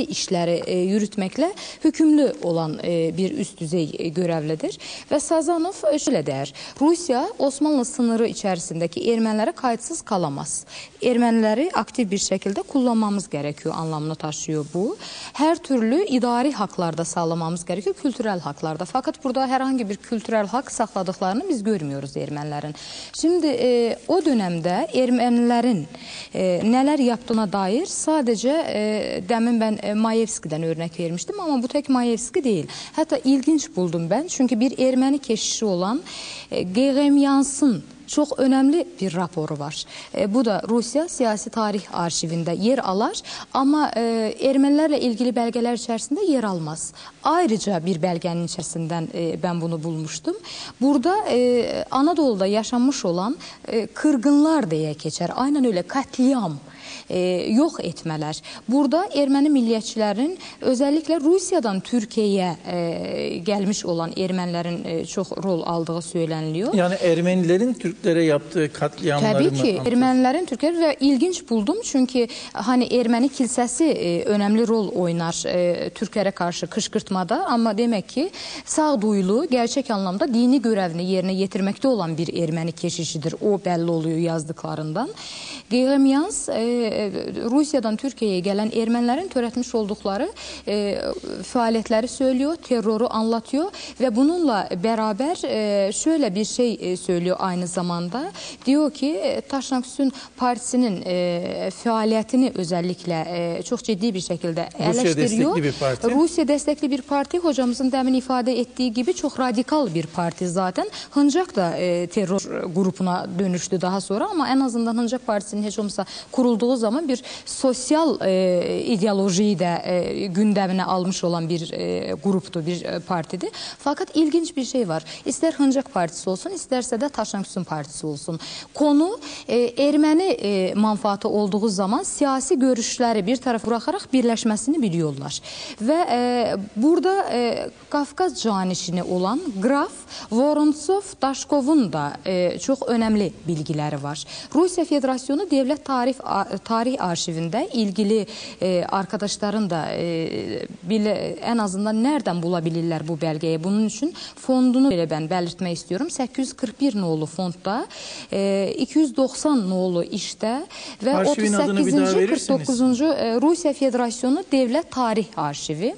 siyasi işləri e, yürütməklə hükümlü olan e, bir üst düzey e, görevlidir. Və Sazanov şöyle der, Rusiya Osmanlı sınırı içərisindəki ermənilərə kayıtsız kalamaz. Erməniləri aktif bir şəkildə kullanmamız gerekiyor anlamını taşıyor bu. Her türlü idari haklarda sağlamamız gerekiyor, kültürel haklarda. Fakat burada herhangi bir kültürel hak sakladıklarını biz görmüyoruz ermənilərin. Şimdi e, o dönemdə ermənilərin e, neler yaptığına dair sadece e, demin ben e, Mayevski'den örnek vermiştim ama bu tek Mayevski değil. Hatta ilginç buldum ben çünkü bir Ermeni keşişi olan e, Geremyans'ın çok önemli bir raporu var. E, bu da Rusya siyasi tarih arşivinde yer alır ama e, Ermenilerle ilgili belgeler içerisinde yer almaz. Ayrıca bir belgenin içerisinden e, ben bunu bulmuştum. Burada e, Anadolu'da yaşanmış olan e, kırgınlar diye geçer. Aynen öyle, katliam. E, yok etmələr. Burada erməni milliyetçilerin özellikle Rusya'dan Türkiye'ye e, gelmiş olan ermənilerin e, çok rol aldığı söyleniliyor. Yani Ermenilerin Türklere yaptığı katliamları Tabii mı ki Ermenilerin Türkleri ve ilginç buldum çünkü hani Ermeni kilisesi e, önemli rol oynar e, Türklere karşı kışkırtmada ama demek ki sağduyulu gerçek anlamda dini görevini yerine getirmekte olan bir Ermeni keşişidir. O belli oluyor yazdıklarından. Geremyans e, Rusya'dan Türkiye'ye gelen Ermenilerin törətmiş oldukları e, faaliyetleri söylüyor, terörü anlatıyor ve bununla beraber e, şöyle bir şey e, söylüyor aynı zamanda. Diyor ki Taşnaksu'nun partisinin e, faaliyetini özellikle e, çok ciddi bir şekilde eleştiriyor. Rusya destekli bir parti. Rusya destekli bir parti. Hocamızın demin ifade ettiği gibi çok radikal bir parti zaten. Hıncak da e, terör grubuna dönüştü daha sonra ama en azından Hıncak Partisi'nin hiç olmazsa kurulduğu zaman bir sosyal e, ideolojiyi de e, gündemine almış olan bir e, gruptu, bir e, partidi. Fakat ilginç bir şey var. İster Hıncak Partisi olsun, isterse de Taşnaksu'nun Partisi olsun. Konu e, Ermeni e, manfaatı olduğu zaman siyasi görüşleri bir tarafa bırakarak birleşmesini biliyorlar. Ve e, burada e, Kafkaz canişini olan Graf Vorontsov Daşkov'un da e, çok önemli bilgileri var. Rusya Federasyonu Devlet Tarih Tarih Arşivinde ilgili e, arkadaşların da e, bile, en azından nereden bulabilirler bu belgeyi? Bunun için fondunu bile ben belirtmek istiyorum. sekiz yüz kırk bir nolu fondda, e, iki yüz doksan nolu işte ve Arşivin otuz sekizinci kırk dokuzuncu verirsiniz. Rusya Federasyonu Devlet Tarih Arşivi.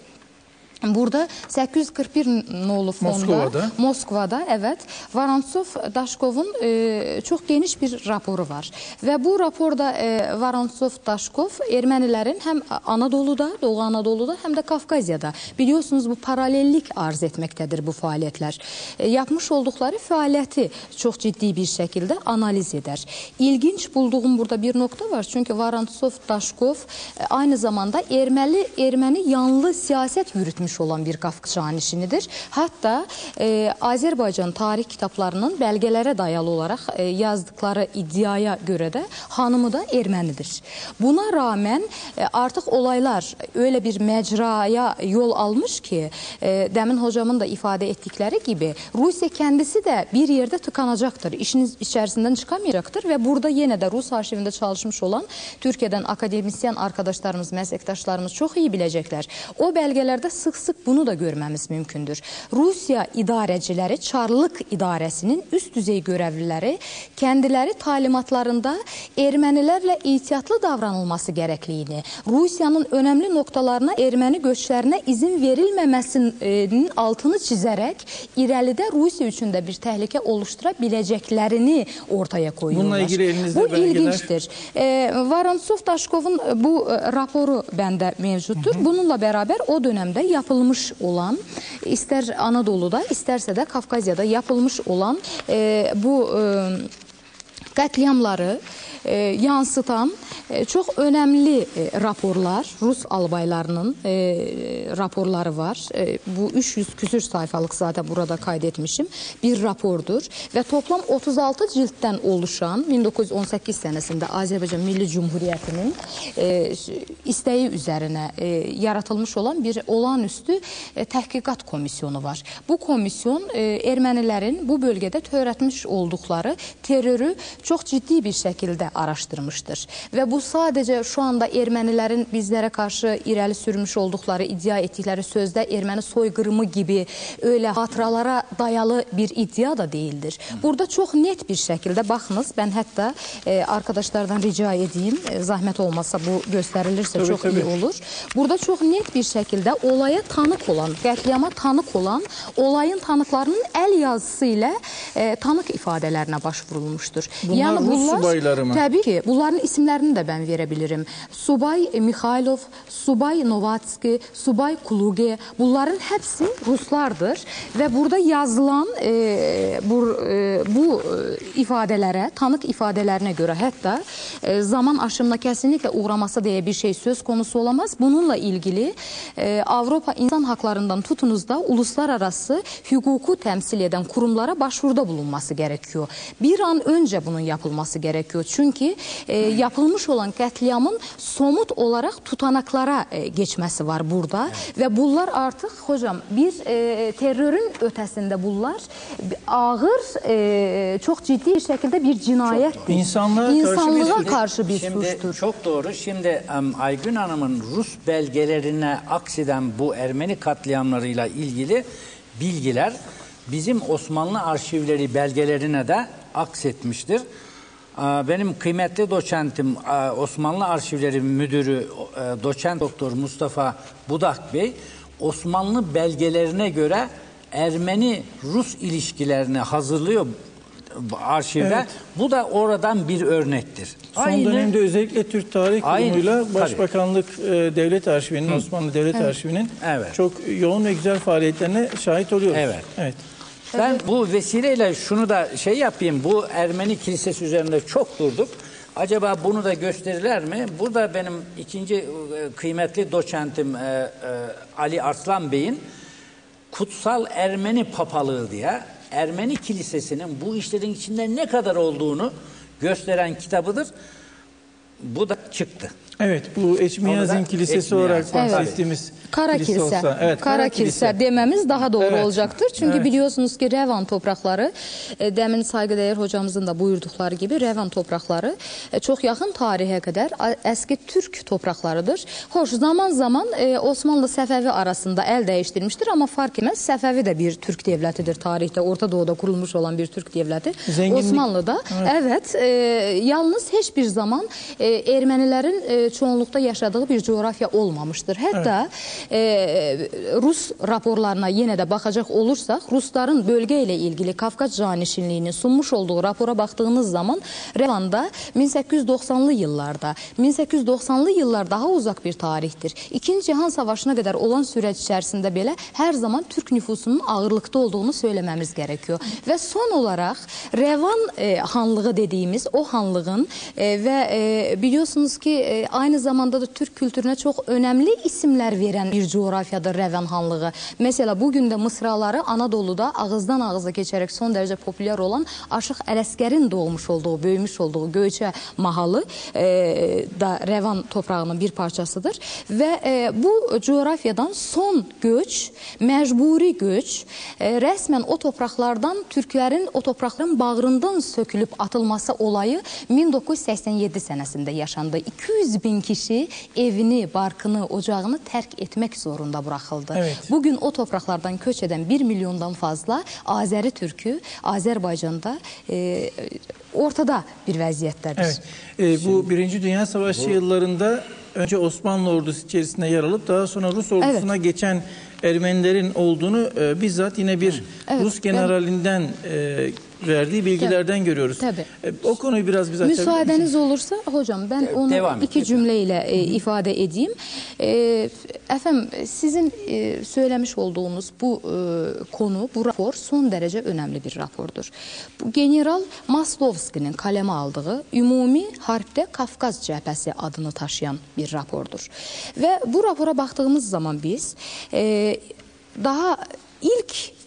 Burada sekiz yüz kırk bir nolu fonda Moskova'da, Moskova'da evet Vorontsov Daşkov'un e, çok geniş bir raporu var. Ve bu raporda e, Vorontsov Daşkov Ermenilerin hem Anadolu'da, Doğu Anadolu'da hem de Kafkasya'da biliyorsunuz bu paralellik arz etmektedir bu faaliyetler. E, yapmış oldukları faaliyeti çok ciddi bir şekilde analiz eder. İlginç bulduğum burada bir nokta var. Çünkü Vorontsov Daşkov e, aynı zamanda Ermeni, Ermeni yanlı siyaset yürütmüş olan bir Kafkas canişinidir. Hatta e, Azerbaycan tarih kitaplarının belgelere dayalı olarak e, yazdıkları iddiaya göre de hanımı da Ermenidir. Buna rağmen e, artık olaylar öyle bir mecraya yol almış ki e, demin hocamın da ifade ettikleri gibi Rusya kendisi de bir yerde tıkanacaktır. İşin içerisinden çıkamayacaktır ve burada yine de Rus arşivinde çalışmış olan Türkiye'den akademisyen arkadaşlarımız, meslektaşlarımız çok iyi bilecekler. O belgelerde sık sık bunu da görmemiz mümkündür. Rusya idarecileri, Çarlık idaresinin üst düzey görevlileri kendileri talimatlarında Ermenilerle ihtiyatlı davranılması gerektiğini, Rusya'nın önemli noktalarına Ermeni göçlerine izin verilmemesinin altını çizerek ileride Rusya için de bir tehlike oluşturabileceklerini ortaya koyuyorlar. Bununla ilgili elinizde bu belgeler. ilginçtir. E, Vorontsov Daşkov'un bu e, raporu bende mevcuttur. Hı hı. Bununla beraber o dönemde yapılmış olan, ister Anadolu'da isterse de Kafkasya'da yapılmış olan e, bu e, katliamları e, yansıtan e, çok önemli e, raporlar, Rus albaylarının e, raporları var. E, bu üç yüz küsür sayfalık zaten burada kaydetmişim bir rapordur ve toplam otuz altı ciltten oluşan bin dokuz yüz on sekiz senesinde Azerbaycan Milli Cumhuriyeti'nin e, isteği üzerine e, yaratılmış olan bir olağanüstü e, təhqiqat komisyonu var. Bu komisyon e, Ermənilərin bu bölgede törətmiş oldukları terörü çok ciddi bir şekilde araştırmıştır. Ve bu sadece şu anda Ermenilerin bizlere karşı irəli sürmüş oldukları, iddia ettikleri sözde Ermeni soykırımı gibi öyle hatıralara dayalı bir iddia da değildir. Burada çok net bir şekilde bakınız, ben hatta e, arkadaşlardan rica edeyim, e, zahmet olmasa bu gösterilirse tabii, çok tabii. iyi olur. Burada çok net bir şekilde olaya tanık olan, qətliama tanık olan, olayın tanıklarının el yazısıyla e, tanık ifadelerine başvurulmuştur. Bunlar yani Rus bunlar, subayları mı? Tabii ki. Bunların isimlerini de ben verebilirim. Subay Mikhailov, Subay Novatski, Subay Kluge, bunların hepsi Ruslardır. Ve burada yazılan e, bu, e, bu ifadelere, tanık ifadelerine göre hatta e, zaman aşımına kesinlikle uğraması diye bir şey söz konusu olamaz. Bununla ilgili e, Avrupa İnsan Haklarından tutunuz da uluslararası hukuku temsil eden kurumlara başvuruda bulunması gerekiyor. Bir an önce bunun yapılması gerekiyor. Çünkü e, yapılmış olan katliamın somut olarak tutanaklara e, geçmesi var burada. Evet. Ve bunlar artık hocam bir e, terörün ötesinde bunlar ağır, e, çok ciddi bir şekilde bir cinayet. İnsanlığa, İnsanlığa karşı bir, karşı bir Şimdi, suçtur. Çok doğru. Şimdi um, Aygün Hanım'ın Rus belgelerine akseden bu Ermeni katliamlarıyla ilgili bilgiler bizim Osmanlı arşivleri belgelerine de aksetmiştir. Benim kıymetli doçentim Osmanlı Arşivleri Müdürü doçent doktor Mustafa Budak Bey Osmanlı belgelerine göre Ermeni-Rus ilişkilerini hazırlıyor arşivde. Evet. Bu da oradan bir örnektir. Son Aynı, dönemde özellikle Türk Tarih Kurumu'yla aynı, Başbakanlık e, Devlet Arşivi'nin, Hı. Osmanlı Devlet evet. Arşivi'nin evet. çok yoğun ve güzel faaliyetlerine şahit oluyoruz. Evet. Evet. Ben bu vesileyle şunu da şey yapayım. Bu Ermeni Kilisesi üzerinde çok durduk. Acaba bunu da gösterirler mi? Burada benim ikinci kıymetli doçentim e, e, Ali Arslan Bey'in Kutsal Ermeni Papalığı diye Ermeni Kilisesi'nin bu işlerin içinde ne kadar olduğunu gösteren kitabıdır. Bu da çıktı. Evet, bu Eçmiyazin Kilisesi Eçmiyaz. olarak bahsettiğimiz evet. Kara kilise. Olsa, evet, Kara, Kara kilise. kilise dememiz daha doğru evet. olacaktır. Çünkü evet. biliyorsunuz ki Revan toprakları, e, demin saygıdeğer hocamızın da buyurdukları gibi Revan toprakları e, çok yakın tarihe kadar eski Türk topraklarıdır. Hoş zaman zaman e, Osmanlı Səfəvi arasında el değiştirmiştir ama fark etmez. Səfəvi de bir Türk devletidir tarihte. Orta Doğu'da kurulmuş olan bir Türk devleti. Zenginlik. Osmanlı'da. Evet, evet e, yalnız hiçbir zaman e, Ermenilerin e, çoğunlukta yaşadığı bir coğrafya olmamıştır. Hatta evet. e, Rus raporlarına yine de bakacak olursak Rusların bölgeyle ilgili Kafkas canişinliğini sunmuş olduğu rapora baktığınız zaman Revan'da bin sekiz yüz doksanlı yıllarda bin sekiz yüz doksanlı yıllar daha uzak bir tarihtir. İkinci Cihan Savaşı'na kadar olan süreç içerisinde bile her zaman Türk nüfusunun ağırlıkta olduğunu söylememiz gerekiyor. Ve son olarak Revan e, Hanlığı dediğimiz o hanlığın e, ve e, biliyorsunuz ki e, aynı zamanda da Türk kültürüne çok önemli isimler veren bir coğrafyadır Revan Hanlığı. Mesela bugün de mısraları Anadolu'da ağızdan ağıza geçerek son derece popüler olan Aşık Ələsgər'in doğmuş olduğu, büyümüş olduğu Göyçə mahalı e, da Revan toprağının bir parçasıdır. Ve e, bu coğrafyadan son göç, mecburi göç, e, resmen o topraklardan Türklerin o toprakların bağrından sökülüp atılması olayı bin dokuz yüz səksən yeddi senesinde yaşandı. iki yüz bin kişi evini, barkını, ocağını terk etmek zorunda bırakıldı. Evet. Bugün o topraklardan köç eden bir milyondan fazla Azeri Türk'ü Azerbaycan'da e, ortada bir vəziyyətdədir. Evet. E, bu Birinci Dünya Savaşı bu... yıllarında önce Osmanlı ordusu içerisinde yer alıp daha sonra Rus ordusuna evet. geçen Ermenilerin olduğunu e, bizzat yine bir evet, Rus generalinden e, verdiği bilgilerden tabii, görüyoruz. Tabii. E, o konuyu biraz bize açabilir misiniz? Müsaadeniz olursa hocam ben onu Devam iki et, cümleyle e, ifade edeyim. E, efendim sizin e, söylemiş olduğunuz bu e, konu, bu rapor son derece önemli bir rapordur. Bu General Maslovski'nin kaleme aldığı Ümumi Harpte Kafkas Cephesi adını taşıyan bir rapordur. Ve bu rapora baktığımız zaman biz e, daha ilk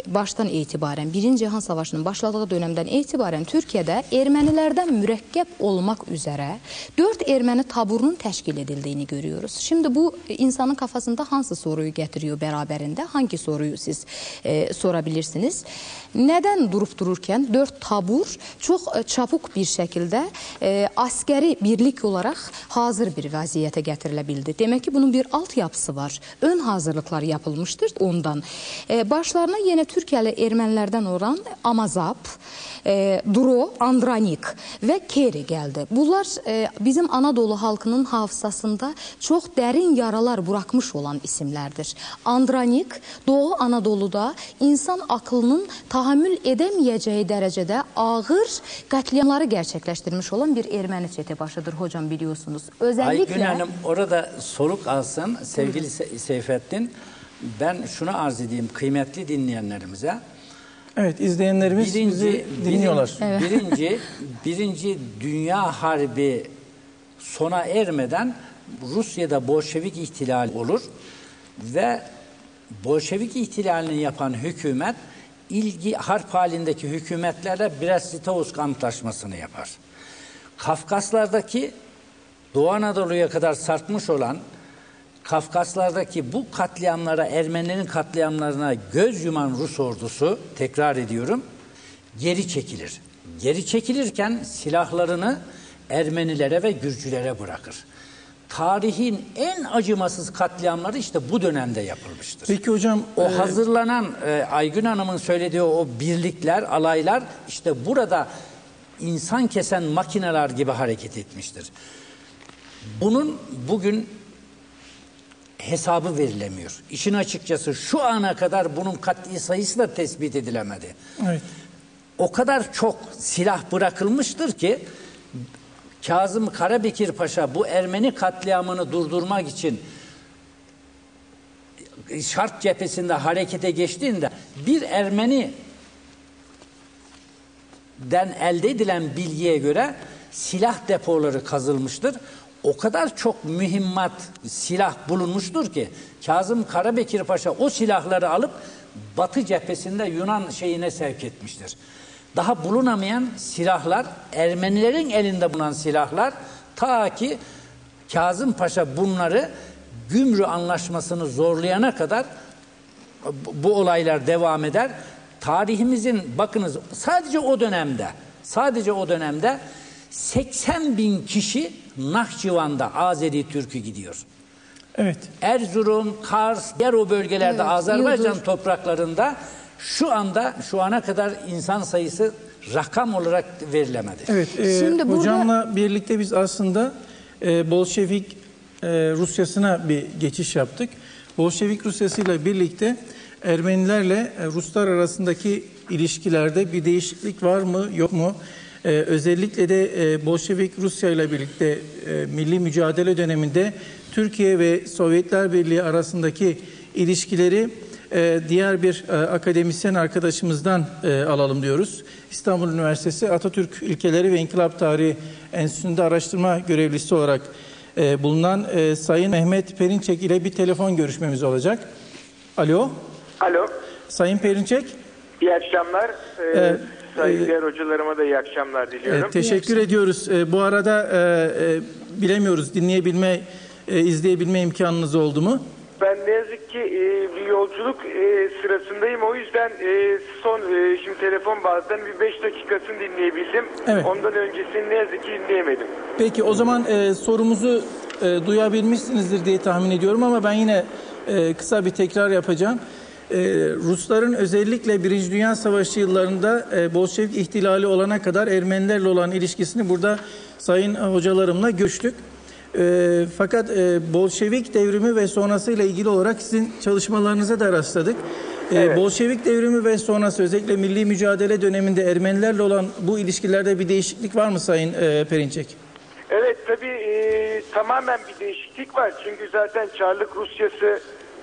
baştan itibaren, Birinci Cihan Savaşı'nın başladığı dönemden itibaren Türkiye'de Ermenilerden mürekkep olmak üzere dört Ermeni taburunun təşkil edildiğini görüyoruz. Şimdi bu insanın kafasında hansı soruyu getiriyor beraberinde? Hangi soruyu siz e, sorabilirsiniz? Neden durup dururken dört tabur çok e, çabuk bir şekilde e, askeri birlik olarak hazır bir vaziyete getirilebildi? Demek ki bunun bir altyapısı var. Ön hazırlıklar yapılmıştır ondan. E, başlarına yine Türkiye'li Ermenilerden olan Amazap, e, Duro, Andranik ve Keri geldi. Bunlar e, bizim Anadolu halkının hafızasında çok derin yaralar bırakmış olan isimlerdir. Andranik, Doğu Anadolu'da insan aklının tahammül edemeyeceği derecede ağır katliamları gerçekleştirmiş olan bir Ermeni çetebaşıdır hocam, biliyorsunuz. Özellikle... Aygün Hanım orada soluk alsın sevgili Se Seyfettin. Ben şunu arz edeyim kıymetli dinleyenlerimize. Evet, izleyenlerimiz birinci, bizi dinliyorlar. Birinci, evet. birinci, birinci Dünya Harbi sona ermeden Rusya'da Bolşevik ihtilali olur ve Bolşevik ihtilalini yapan hükümet ilgi harp halindeki hükümetlerle Brest-Litovsk Antlaşması'nı yapar. Kafkaslardaki Doğu Anadolu'ya kadar sarkmış olan Kafkaslardaki bu katliamlara, Ermenilerin katliamlarına göz yuman Rus ordusu, tekrar ediyorum, geri çekilir. Geri çekilirken silahlarını Ermenilere ve Gürcülere bırakır. Tarihin en acımasız katliamları işte bu dönemde yapılmıştır. Peki hocam... O e... hazırlanan e, Aygün Hanım'ın söylediği o birlikler, alaylar işte burada insan kesen makineler gibi hareket etmiştir. Bunun bugün hesabı verilemiyor. İşin açıkçası şu ana kadar bunun katli sayısı da tespit edilemedi. Evet. O kadar çok silah bırakılmıştır ki Kazım Karabekir Paşa bu Ermeni katliamını durdurmak için Şark cephesinde harekete geçtiğinde bir Ermeni'den elde edilen bilgiye göre silah depoları kazılmıştır. O kadar çok mühimmat silah bulunmuştur ki Kazım Karabekir Paşa o silahları alıp Batı cephesinde Yunan şeyine sevk etmiştir. Daha bulunamayan silahlar, Ermenilerin elinde bulunan silahlar, ta ki Kazım Paşa bunları Gümrü Anlaşması'nı zorlayana kadar bu olaylar devam eder. Tarihimizin bakınız sadece o dönemde, sadece o dönemde seksen bin kişi Nahçıvan'da Azeri Türk'ü gidiyor. Evet. Erzurum, Kars, diğer o bölgelerde evet, Azerbaycan Yıldır. topraklarında şu anda şu ana kadar insan sayısı rakam olarak verilemedi. Evet. E, Şimdi hocamla burada... birlikte biz aslında e, Bolşevik e, Rusyasına bir geçiş yaptık. Bolşevik Rusyasıyla birlikte Ermenilerle e, Ruslar arasındaki ilişkilerde bir değişiklik var mı yok mu? Ee, özellikle de e, Bolşevik Rusya ile birlikte e, milli mücadele döneminde Türkiye ve Sovyetler Birliği arasındaki ilişkileri e, diğer bir e, akademisyen arkadaşımızdan e, alalım diyoruz. İstanbul Üniversitesi Atatürk İlkeleri ve İnkılap Tarihi Enstitüsü'nde araştırma görevlisi olarak e, bulunan e, Sayın Mehmet Perinçek ile bir telefon görüşmemiz olacak. Alo. Alo. Sayın Perinçek. İyi akşamlar. Ee, Evet. Saygıdeğer hocalarıma da iyi akşamlar diliyorum. Evet, teşekkür ediyoruz. E, bu arada e, e, bilemiyoruz dinleyebilme, e, izleyebilme imkanınız oldu mu? Ben ne yazık ki e, bir yolculuk e, sırasındayım. O yüzden e, son e, şimdi telefon bazen bir beş dakikasını dinleyebildim. Evet. Ondan öncesini ne yazık ki dinleyemedim. Peki o zaman e, sorumuzu e, duyabilmişsinizdir diye tahmin ediyorum ama ben yine e, kısa bir tekrar yapacağım. Ee, Rusların özellikle Birinci Dünya Savaşı yıllarında e, Bolşevik ihtilali olana kadar Ermenilerle olan ilişkisini burada sayın hocalarımla görüştük. E, fakat e, Bolşevik devrimi ve sonrasıyla ilgili olarak sizin çalışmalarınıza da rastladık. E, evet. Bolşevik devrimi ve sonrası özellikle milli mücadele döneminde Ermenilerle olan bu ilişkilerde bir değişiklik var mı sayın e, Perinçek? Evet tabii e, tamamen bir değişiklik var. Çünkü zaten Çarlık Rusyası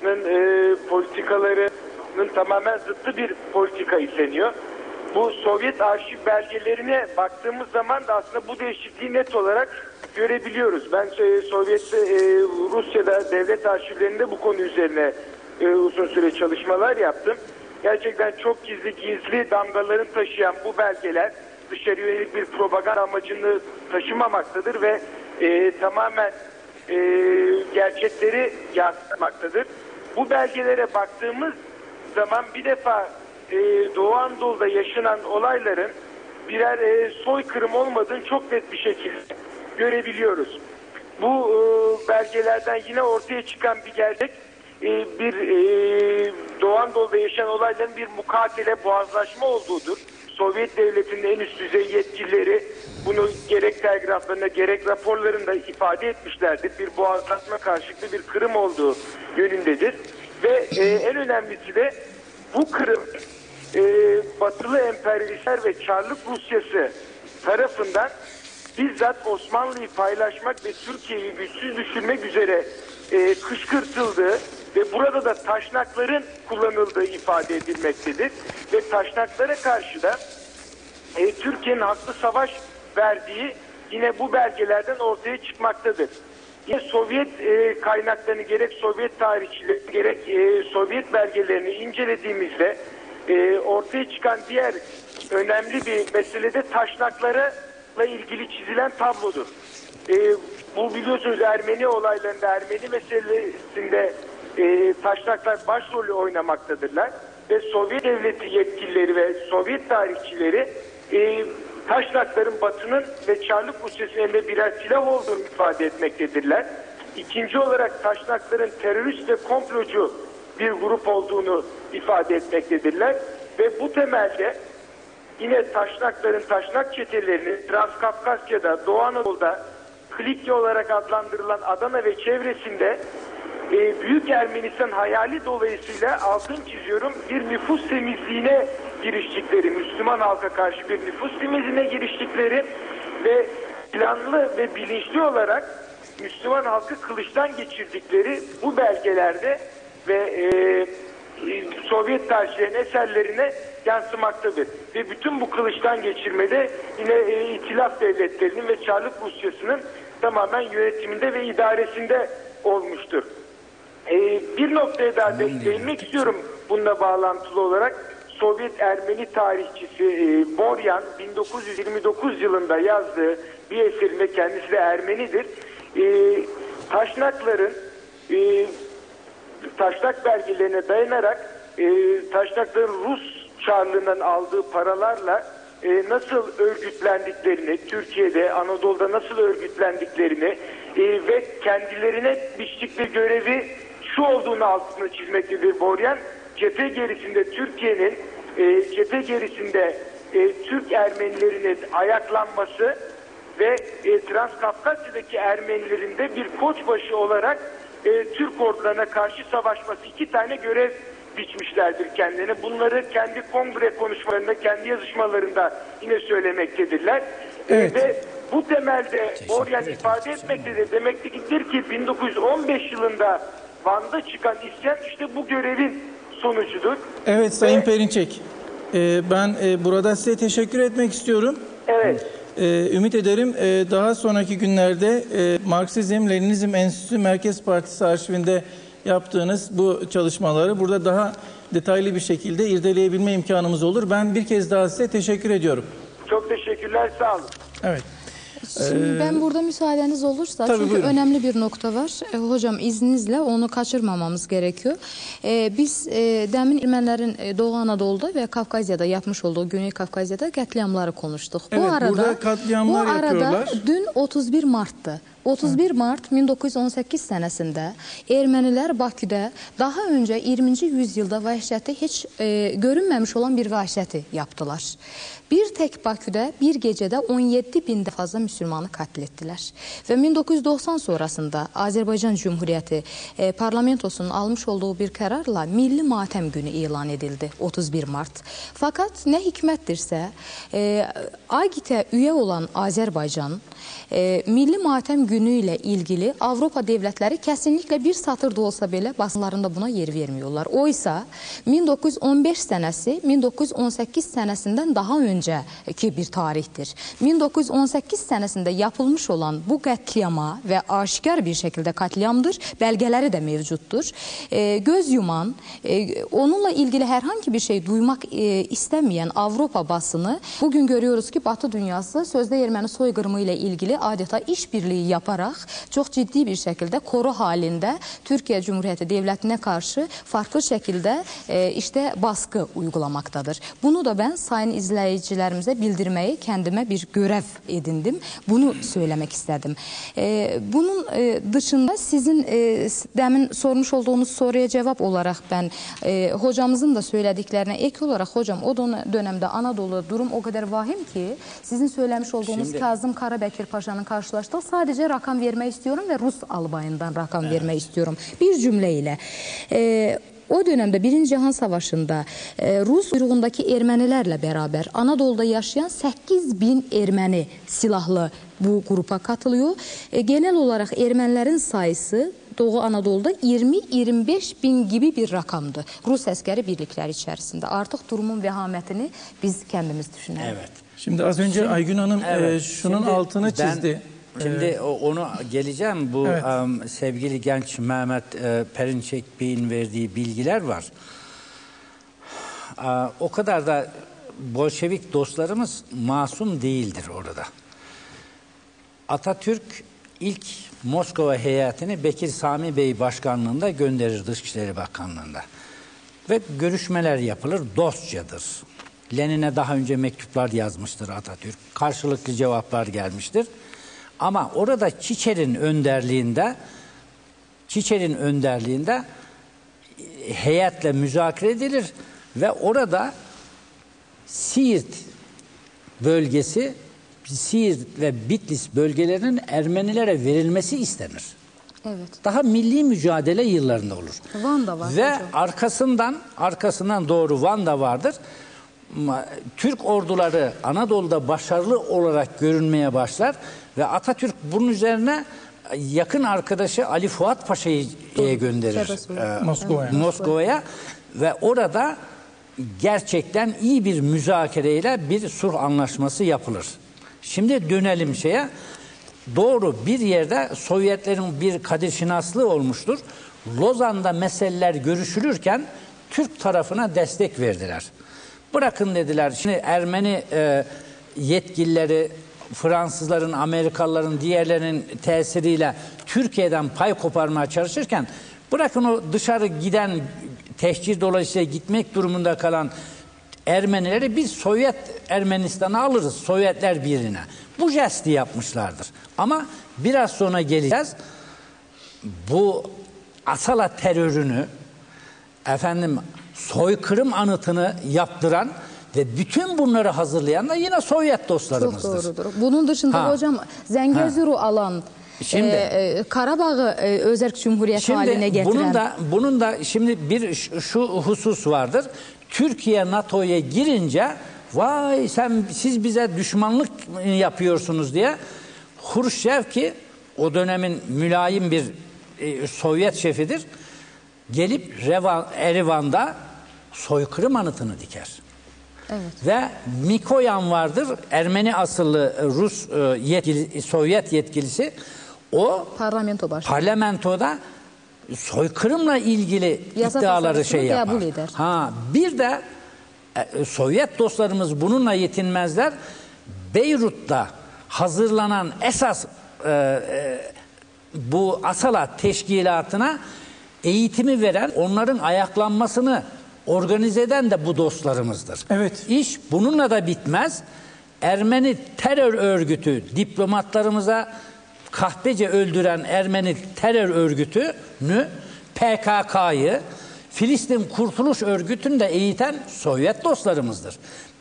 E, politikalarının tamamen zıttı bir politika izleniyor. Bu Sovyet arşiv belgelerine baktığımız zaman da aslında bu değişikliği net olarak görebiliyoruz. Ben e, Sovyet e, Rusya'da devlet arşivlerinde bu konu üzerine e, uzun süre çalışmalar yaptım. gerçekten çok gizli gizli damgaların taşıyan bu belgeler dışarı yönelik bir propaganda amacını taşımamaktadır ve e, tamamen e, gerçekleri yansıtmaktadır. Bu belgelere baktığımız zaman bir defa e, Doğu Anadolu'da yaşanan olayların birer e, soykırım olmadığını çok net bir şekilde görebiliyoruz. Bu e, belgelerden yine ortaya çıkan bir gerçek e, bir e, Doğu Anadolu'da yaşanan olayların bir mukatele, boğazlaşma olduğudur. Sovyet Devleti'nin en üst düzey yetkilileri bunu gerek telgraflarında gerek raporlarında ifade etmişlerdir. Bir boğazlaşma karşılıklı bir kırım olduğu yönündedir. Ve e, en önemlisi de bu kırım e, batılı emperyalistler ve Çarlık Rusyası tarafından bizzat Osmanlı'yı paylaşmak ve Türkiye'yi güçsüz düşürmek üzere e, kışkırtıldığı ve burada da taşnakların kullanıldığı ifade edilmektedir. Ve taşnaklara karşı da e, Türkiye'nin haklı savaş verdiği yine bu belgelerden ortaya çıkmaktadır. Yine Sovyet e, kaynaklarını gerek Sovyet tarihçileri gerek e, Sovyet belgelerini incelediğimizde e, ortaya çıkan diğer önemli bir mesele de taşnaklarla ilgili çizilen tablodur. E, bu biliyorsunuz Ermeni olaylarında, Ermeni meselesinde e, taşnaklar başrolü oynamaktadırlar. Ve Sovyet Devleti yetkilileri ve Sovyet tarihçileri e, taşnakların Batı'nın ve Çarlık Rusyası'nın elinde birer silah olduğunu ifade etmektedirler. İkinci olarak taşnakların terörist ve komplocu bir grup olduğunu ifade etmektedirler. Ve bu temelde yine taşnakların, taşnak çetelerinin Transkafkasya'da, Doğu Anadolu'da, Klikya olarak adlandırılan Adana ve çevresinde e, Büyük Ermenistan hayali dolayısıyla altın çiziyorum bir nüfus temizliğine giriştikleri, Müslüman halka karşı bir nüfus temizliğine giriştikleri ve planlı ve bilinçli olarak Müslüman halkı kılıçtan geçirdikleri bu belgelerde ve e, Sovyet tarihçilerin eserlerine yansımaktadır. Ve bütün bu kılıçtan geçirmede yine e, İtilaf devletlerinin ve Çarlık Rusyası'nın tamamen yönetiminde ve idaresinde olmuştur. E, bir noktaya daha de, değinmek istiyorum bununla bağlantılı olarak. Sovyet Ermeni tarihçisi e, Boryan bin dokuz yüz yirmi dokuz yılında yazdığı bir eserinde, kendisi de Ermenidir. E, taşnakların e, taşnak belgelerine dayanarak e, taşnakların Rus Çarlığı'ndan aldığı paralarla e, nasıl örgütlendiklerini, Türkiye'de, Anadolu'da nasıl örgütlendiklerini e, ve kendilerine biçtikleri görevi şu olduğunu altını çizmektedir Boryan. Cephe gerisinde Türkiye'nin, e, cephe gerisinde e, Türk Ermenilerinin ayaklanması ve e, Transkafkasya'daki Ermenilerin de bir koçbaşı olarak e, Türk ordularına karşı savaşması, iki tane görev biçmişlerdir kendilerine. Bunları kendi kongre konuşmalarında, kendi yazışmalarında yine söylemektedirler. Evet. E, ve bu temelde Boryan ifade etmektedir. Demektedir ki bin dokuz yüz on beş yılında Van'da çıkan isyan işte bu görevin sonucudur. Evet Sayın Ve, Perinçek, e, ben e, burada size teşekkür etmek istiyorum. Evet. E, ümit ederim e, daha sonraki günlerde e, Marksizm Leninizm Enstitüsü Merkez Partisi arşivinde yaptığınız bu çalışmaları burada daha detaylı bir şekilde irdeleyebilme imkanımız olur. Ben bir kez daha size teşekkür ediyorum. Çok teşekkürler, sağ olun. Evet. Şimdi ben burada müsaadeniz olursa, Tabii, çünkü buyurun. önemli bir nokta var. E, hocam izninizle onu kaçırmamamız gerekiyor. E, biz e, demin Ermenilerin e, Doğu Anadolu'da ve Kafkasya'da yapmış olduğu, Güney Kafkasya'da katliamları konuştuk. Evet, bu arada, burada katliamlar bu arada yapıyorlar. dün otuz bir Mart'tı. otuz bir Mart bin dokuz yüz on səkkiz sənəsində Ermənilər Baküdə daha öncə iyirminci yüzyılda vəhşəti heç e, görünməmiş olan bir vəhşəti yaptılar. Bir tek Baküdə bir gecədə on yeddi bindən fazla Müslümanı katl etdilər. Və min dokuz yüz doxsan sonrasında Azərbaycan Cümhuriyyəti e, parlamentosunun almış olduğu bir qərarla Milli Matəm Günü elan edildi otuz bir Mart. Fakat nə hikmətdirsə, e, A G İ T-ə üyə olan Azərbaycan e, Milli Matəm Günü günüyle ilgili Avropa devletləri kesinlikle bir satır da olsa belə basınlarında buna yer vermiyorlar. Oysa min doqquz yüz on beş senesi min doqquz yüz on səkkiz senesinden daha önceki bir tarihtir. min doqquz yüz on səkkiz senesinde yapılmış olan bu katliama ve aşikar bir şekilde katliamdır. Belgeleri de mevcuttur. E, göz yuman, e, onunla ilgili herhangi bir şey duymak e, istemeyen Avropa basını bugün görüyoruz ki Batı dünyası sözde Ermeni soykırımı ile ilgili adeta işbirliği yaparak çok ciddi bir şekilde koro halinde Türkiye Cumhuriyeti Devleti'ne karşı farklı şekilde e, işte baskı uygulamaktadır. Bunu da ben sayın izleyicilerimize bildirmeyi kendime bir görev edindim. Bunu söylemek istedim. E, bunun e, dışında sizin e, demin sormuş olduğunuz soruya cevap olarak ben e, hocamızın da söylediklerine ek olarak hocam o dönemde Anadolu'da durum o kadar vahim ki sizin söylemiş olduğunuz Şimdi... Kazım Karabekir Paşa'nın karşılaştığı sadece rakam vermek istiyorum ve Rus albayından rakam evet. vermek istiyorum. Bir cümleyle. E, O dönemde Birinci Cihan Savaşı'nda e, Rus uyruğundaki Ermenilerle beraber Anadolu'da yaşayan səkkiz bin Ermeni silahlı bu grupa katılıyor. E, genel olarak Ermenilerin sayısı Doğu Anadolu'da iyirmi iyirmi beş bin gibi bir rakamdı. Rus askeri birlikler içerisinde. Artık durumun vehametini biz kendimiz düşünelim. Evet. Şimdi az önce şimdi, Aygün Hanım evet, e, şunun şimdi altını ben, çizdi. Şimdi ee, onu geleceğim. Bu evet. um, sevgili genç Mehmet e, Perinçek Bey'in verdiği bilgiler var. Uh, o kadar da Bolşevik dostlarımız masum değildir orada. Atatürk ilk Moskova heyetini Bekir Sami Bey başkanlığında gönderir, Dışişleri Bakanlığı'nda. Ve görüşmeler yapılır, dostçadır. Lenin'e daha önce mektuplar yazmıştır Atatürk. Karşılıklı cevaplar gelmiştir. Ama orada Çiçer'in önderliğinde Çiçer'in önderliğinde heyetle müzakere edilir ve orada Siirt bölgesi, Siirt ve Bitlis bölgelerinin Ermenilere verilmesi istenir. Evet. Daha milli mücadele yıllarında olur. Van'da var. Ve hocam. arkasından arkasından doğru Van'da vardır. Türk orduları Anadolu'da başarılı olarak görünmeye başlar ve Atatürk bunun üzerine yakın arkadaşı Ali Fuat Paşa'yı gönderir e, Moskova'ya. Moskova'ya ve orada gerçekten iyi bir müzakereyle bir sulh anlaşması yapılır. Şimdi dönelim şeye. Doğru bir yerde Sovyetlerin bir kadirşinaslığı olmuştur. Lozan'da meseleler görüşülürken Türk tarafına destek verdiler. Bırakın dediler. Şimdi Ermeni e, yetkilileri Fransızların, Amerikalıların, diğerlerinin tesiriyle Türkiye'den pay koparmaya çalışırken bırakın o dışarı giden tehcir dolayısıyla gitmek durumunda kalan Ermenileri biz Sovyet Ermenistan'a alırız. Sovyetler Birliği'ne. Bu jesti yapmışlardır. Ama biraz sonra geleceğiz. Bu Asala terörünü efendim soykırım anıtını yaptıran ve bütün bunları hazırlayan da yine Sovyet dostlarımızdır. Çok doğrudur. Bunun dışında ha. hocam Zengezur'u alan şimdi, e, Karabağ'ı e, özerk cumhuriyet şimdi haline getiren. Bunun da, bunun da şimdi bir şu husus vardır. Türkiye NATO'ya girince vay sen siz bize düşmanlık yapıyorsunuz diye Hurşev ki o dönemin mülayim bir e, Sovyet şefidir. Gelip Revan, Erivan'da soykırım anıtını diker. Evet. Ve Mikoyan vardır, Ermeni asıllı Rus yetkili, Sovyet yetkilisi. O parlamento başkanı. Parlamentoda soykırımla ilgili Yasa iddiaları şey yapar. Eder. Ha, bir de e, Sovyet dostlarımız bununla yetinmezler. Beyrut'ta hazırlanan esas e, e, bu Asala teşkilatına eğitimi veren, onların ayaklanmasını organize eden de bu dostlarımızdır. Evet. İş bununla da bitmez. Ermeni terör örgütü diplomatlarımıza kahpece öldüren Ermeni terör örgütünü P K K'yı Filistin Kurtuluş Örgütü'nü de eğiten Sovyet dostlarımızdır.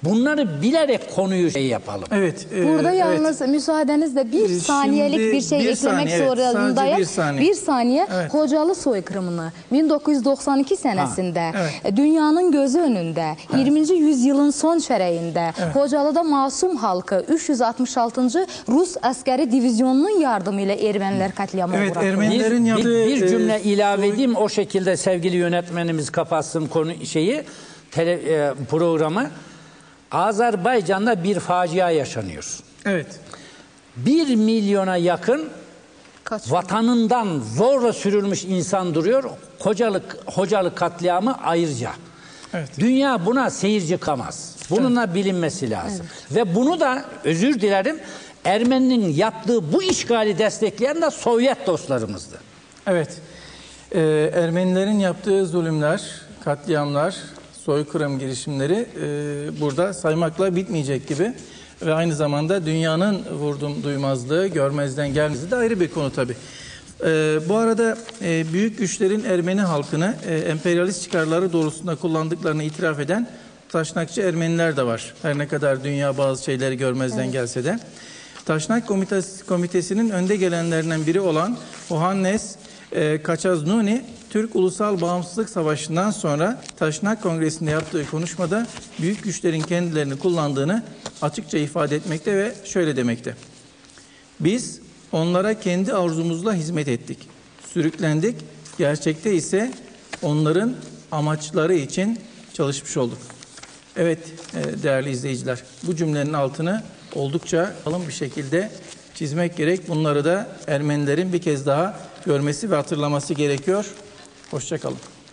Bunları bilerek konuyu şey yapalım. Evet. e, Burada evet. yalnız müsaadenizle bir Şimdi saniyelik bir şey bir eklemek saniye, evet. zorundayım. Sadece bir saniye. Bir saniye Evet. Xocalı soykırımını bin dokuz yüz doksan iki senesinde evet. dünyanın gözü önünde yirminci yüzyılın son çərəyində Evet. Xocalıda masum halkı üç yüz altmış altıncı Rus askeri divizyonunun yardımıyla Ermeniler katliama Evet, uğratıldı. Ermeni- Bir, Ermenilerin bir, yaptığı, bir cümle e, ilave soy- edeyim, o şekilde sevgili yönetmenimiz kapatsın konu şeyi tele, e, programı. Azerbaycan'da bir facia yaşanıyor. Evet. Bir milyona yakın Kaç- vatanından zorla sürülmüş insan duruyor. Hocalık, hocalık katliamı ayrıca. Evet. Dünya buna seyirci kalmaz. Bununla bilinmesi lazım. Ve bunu da özür dilerim Ermeninin yaptığı bu işgali destekleyen de Sovyet dostlarımızdı. Evet. Ee, Ermenilerin yaptığı zulümler, katliamlar, soykırım girişimleri e, burada saymakla bitmeyecek gibi. Ve aynı zamanda dünyanın vurdum duymazlığı, görmezden gelmesi de ayrı bir konu tabii. Ee, bu arada e, büyük güçlerin Ermeni halkını e, emperyalist çıkarları doğrultusunda kullandıklarını itiraf eden Taşnakçı Ermeniler de var. Her ne kadar dünya bazı şeyleri görmezden gelse de. Taşnak Komitesi, Komitesi'nin önde gelenlerinden biri olan Ohannes e, Kaçaznuni, Türk Ulusal Bağımsızlık Savaşı'ndan sonra Taşnak Kongresi'nde yaptığı konuşmada büyük güçlerin kendilerini kullandığını açıkça ifade etmekte ve şöyle demekte. Biz onlara kendi arzumuzla hizmet ettik, sürüklendik, gerçekte ise onların amaçları için çalışmış olduk. Evet e, değerli izleyiciler, bu cümlenin altını oldukça kalın bir şekilde çizmek gerek. Bunları da Ermenilerin bir kez daha görmesi ve hatırlaması gerekiyor. Hoşça kalın.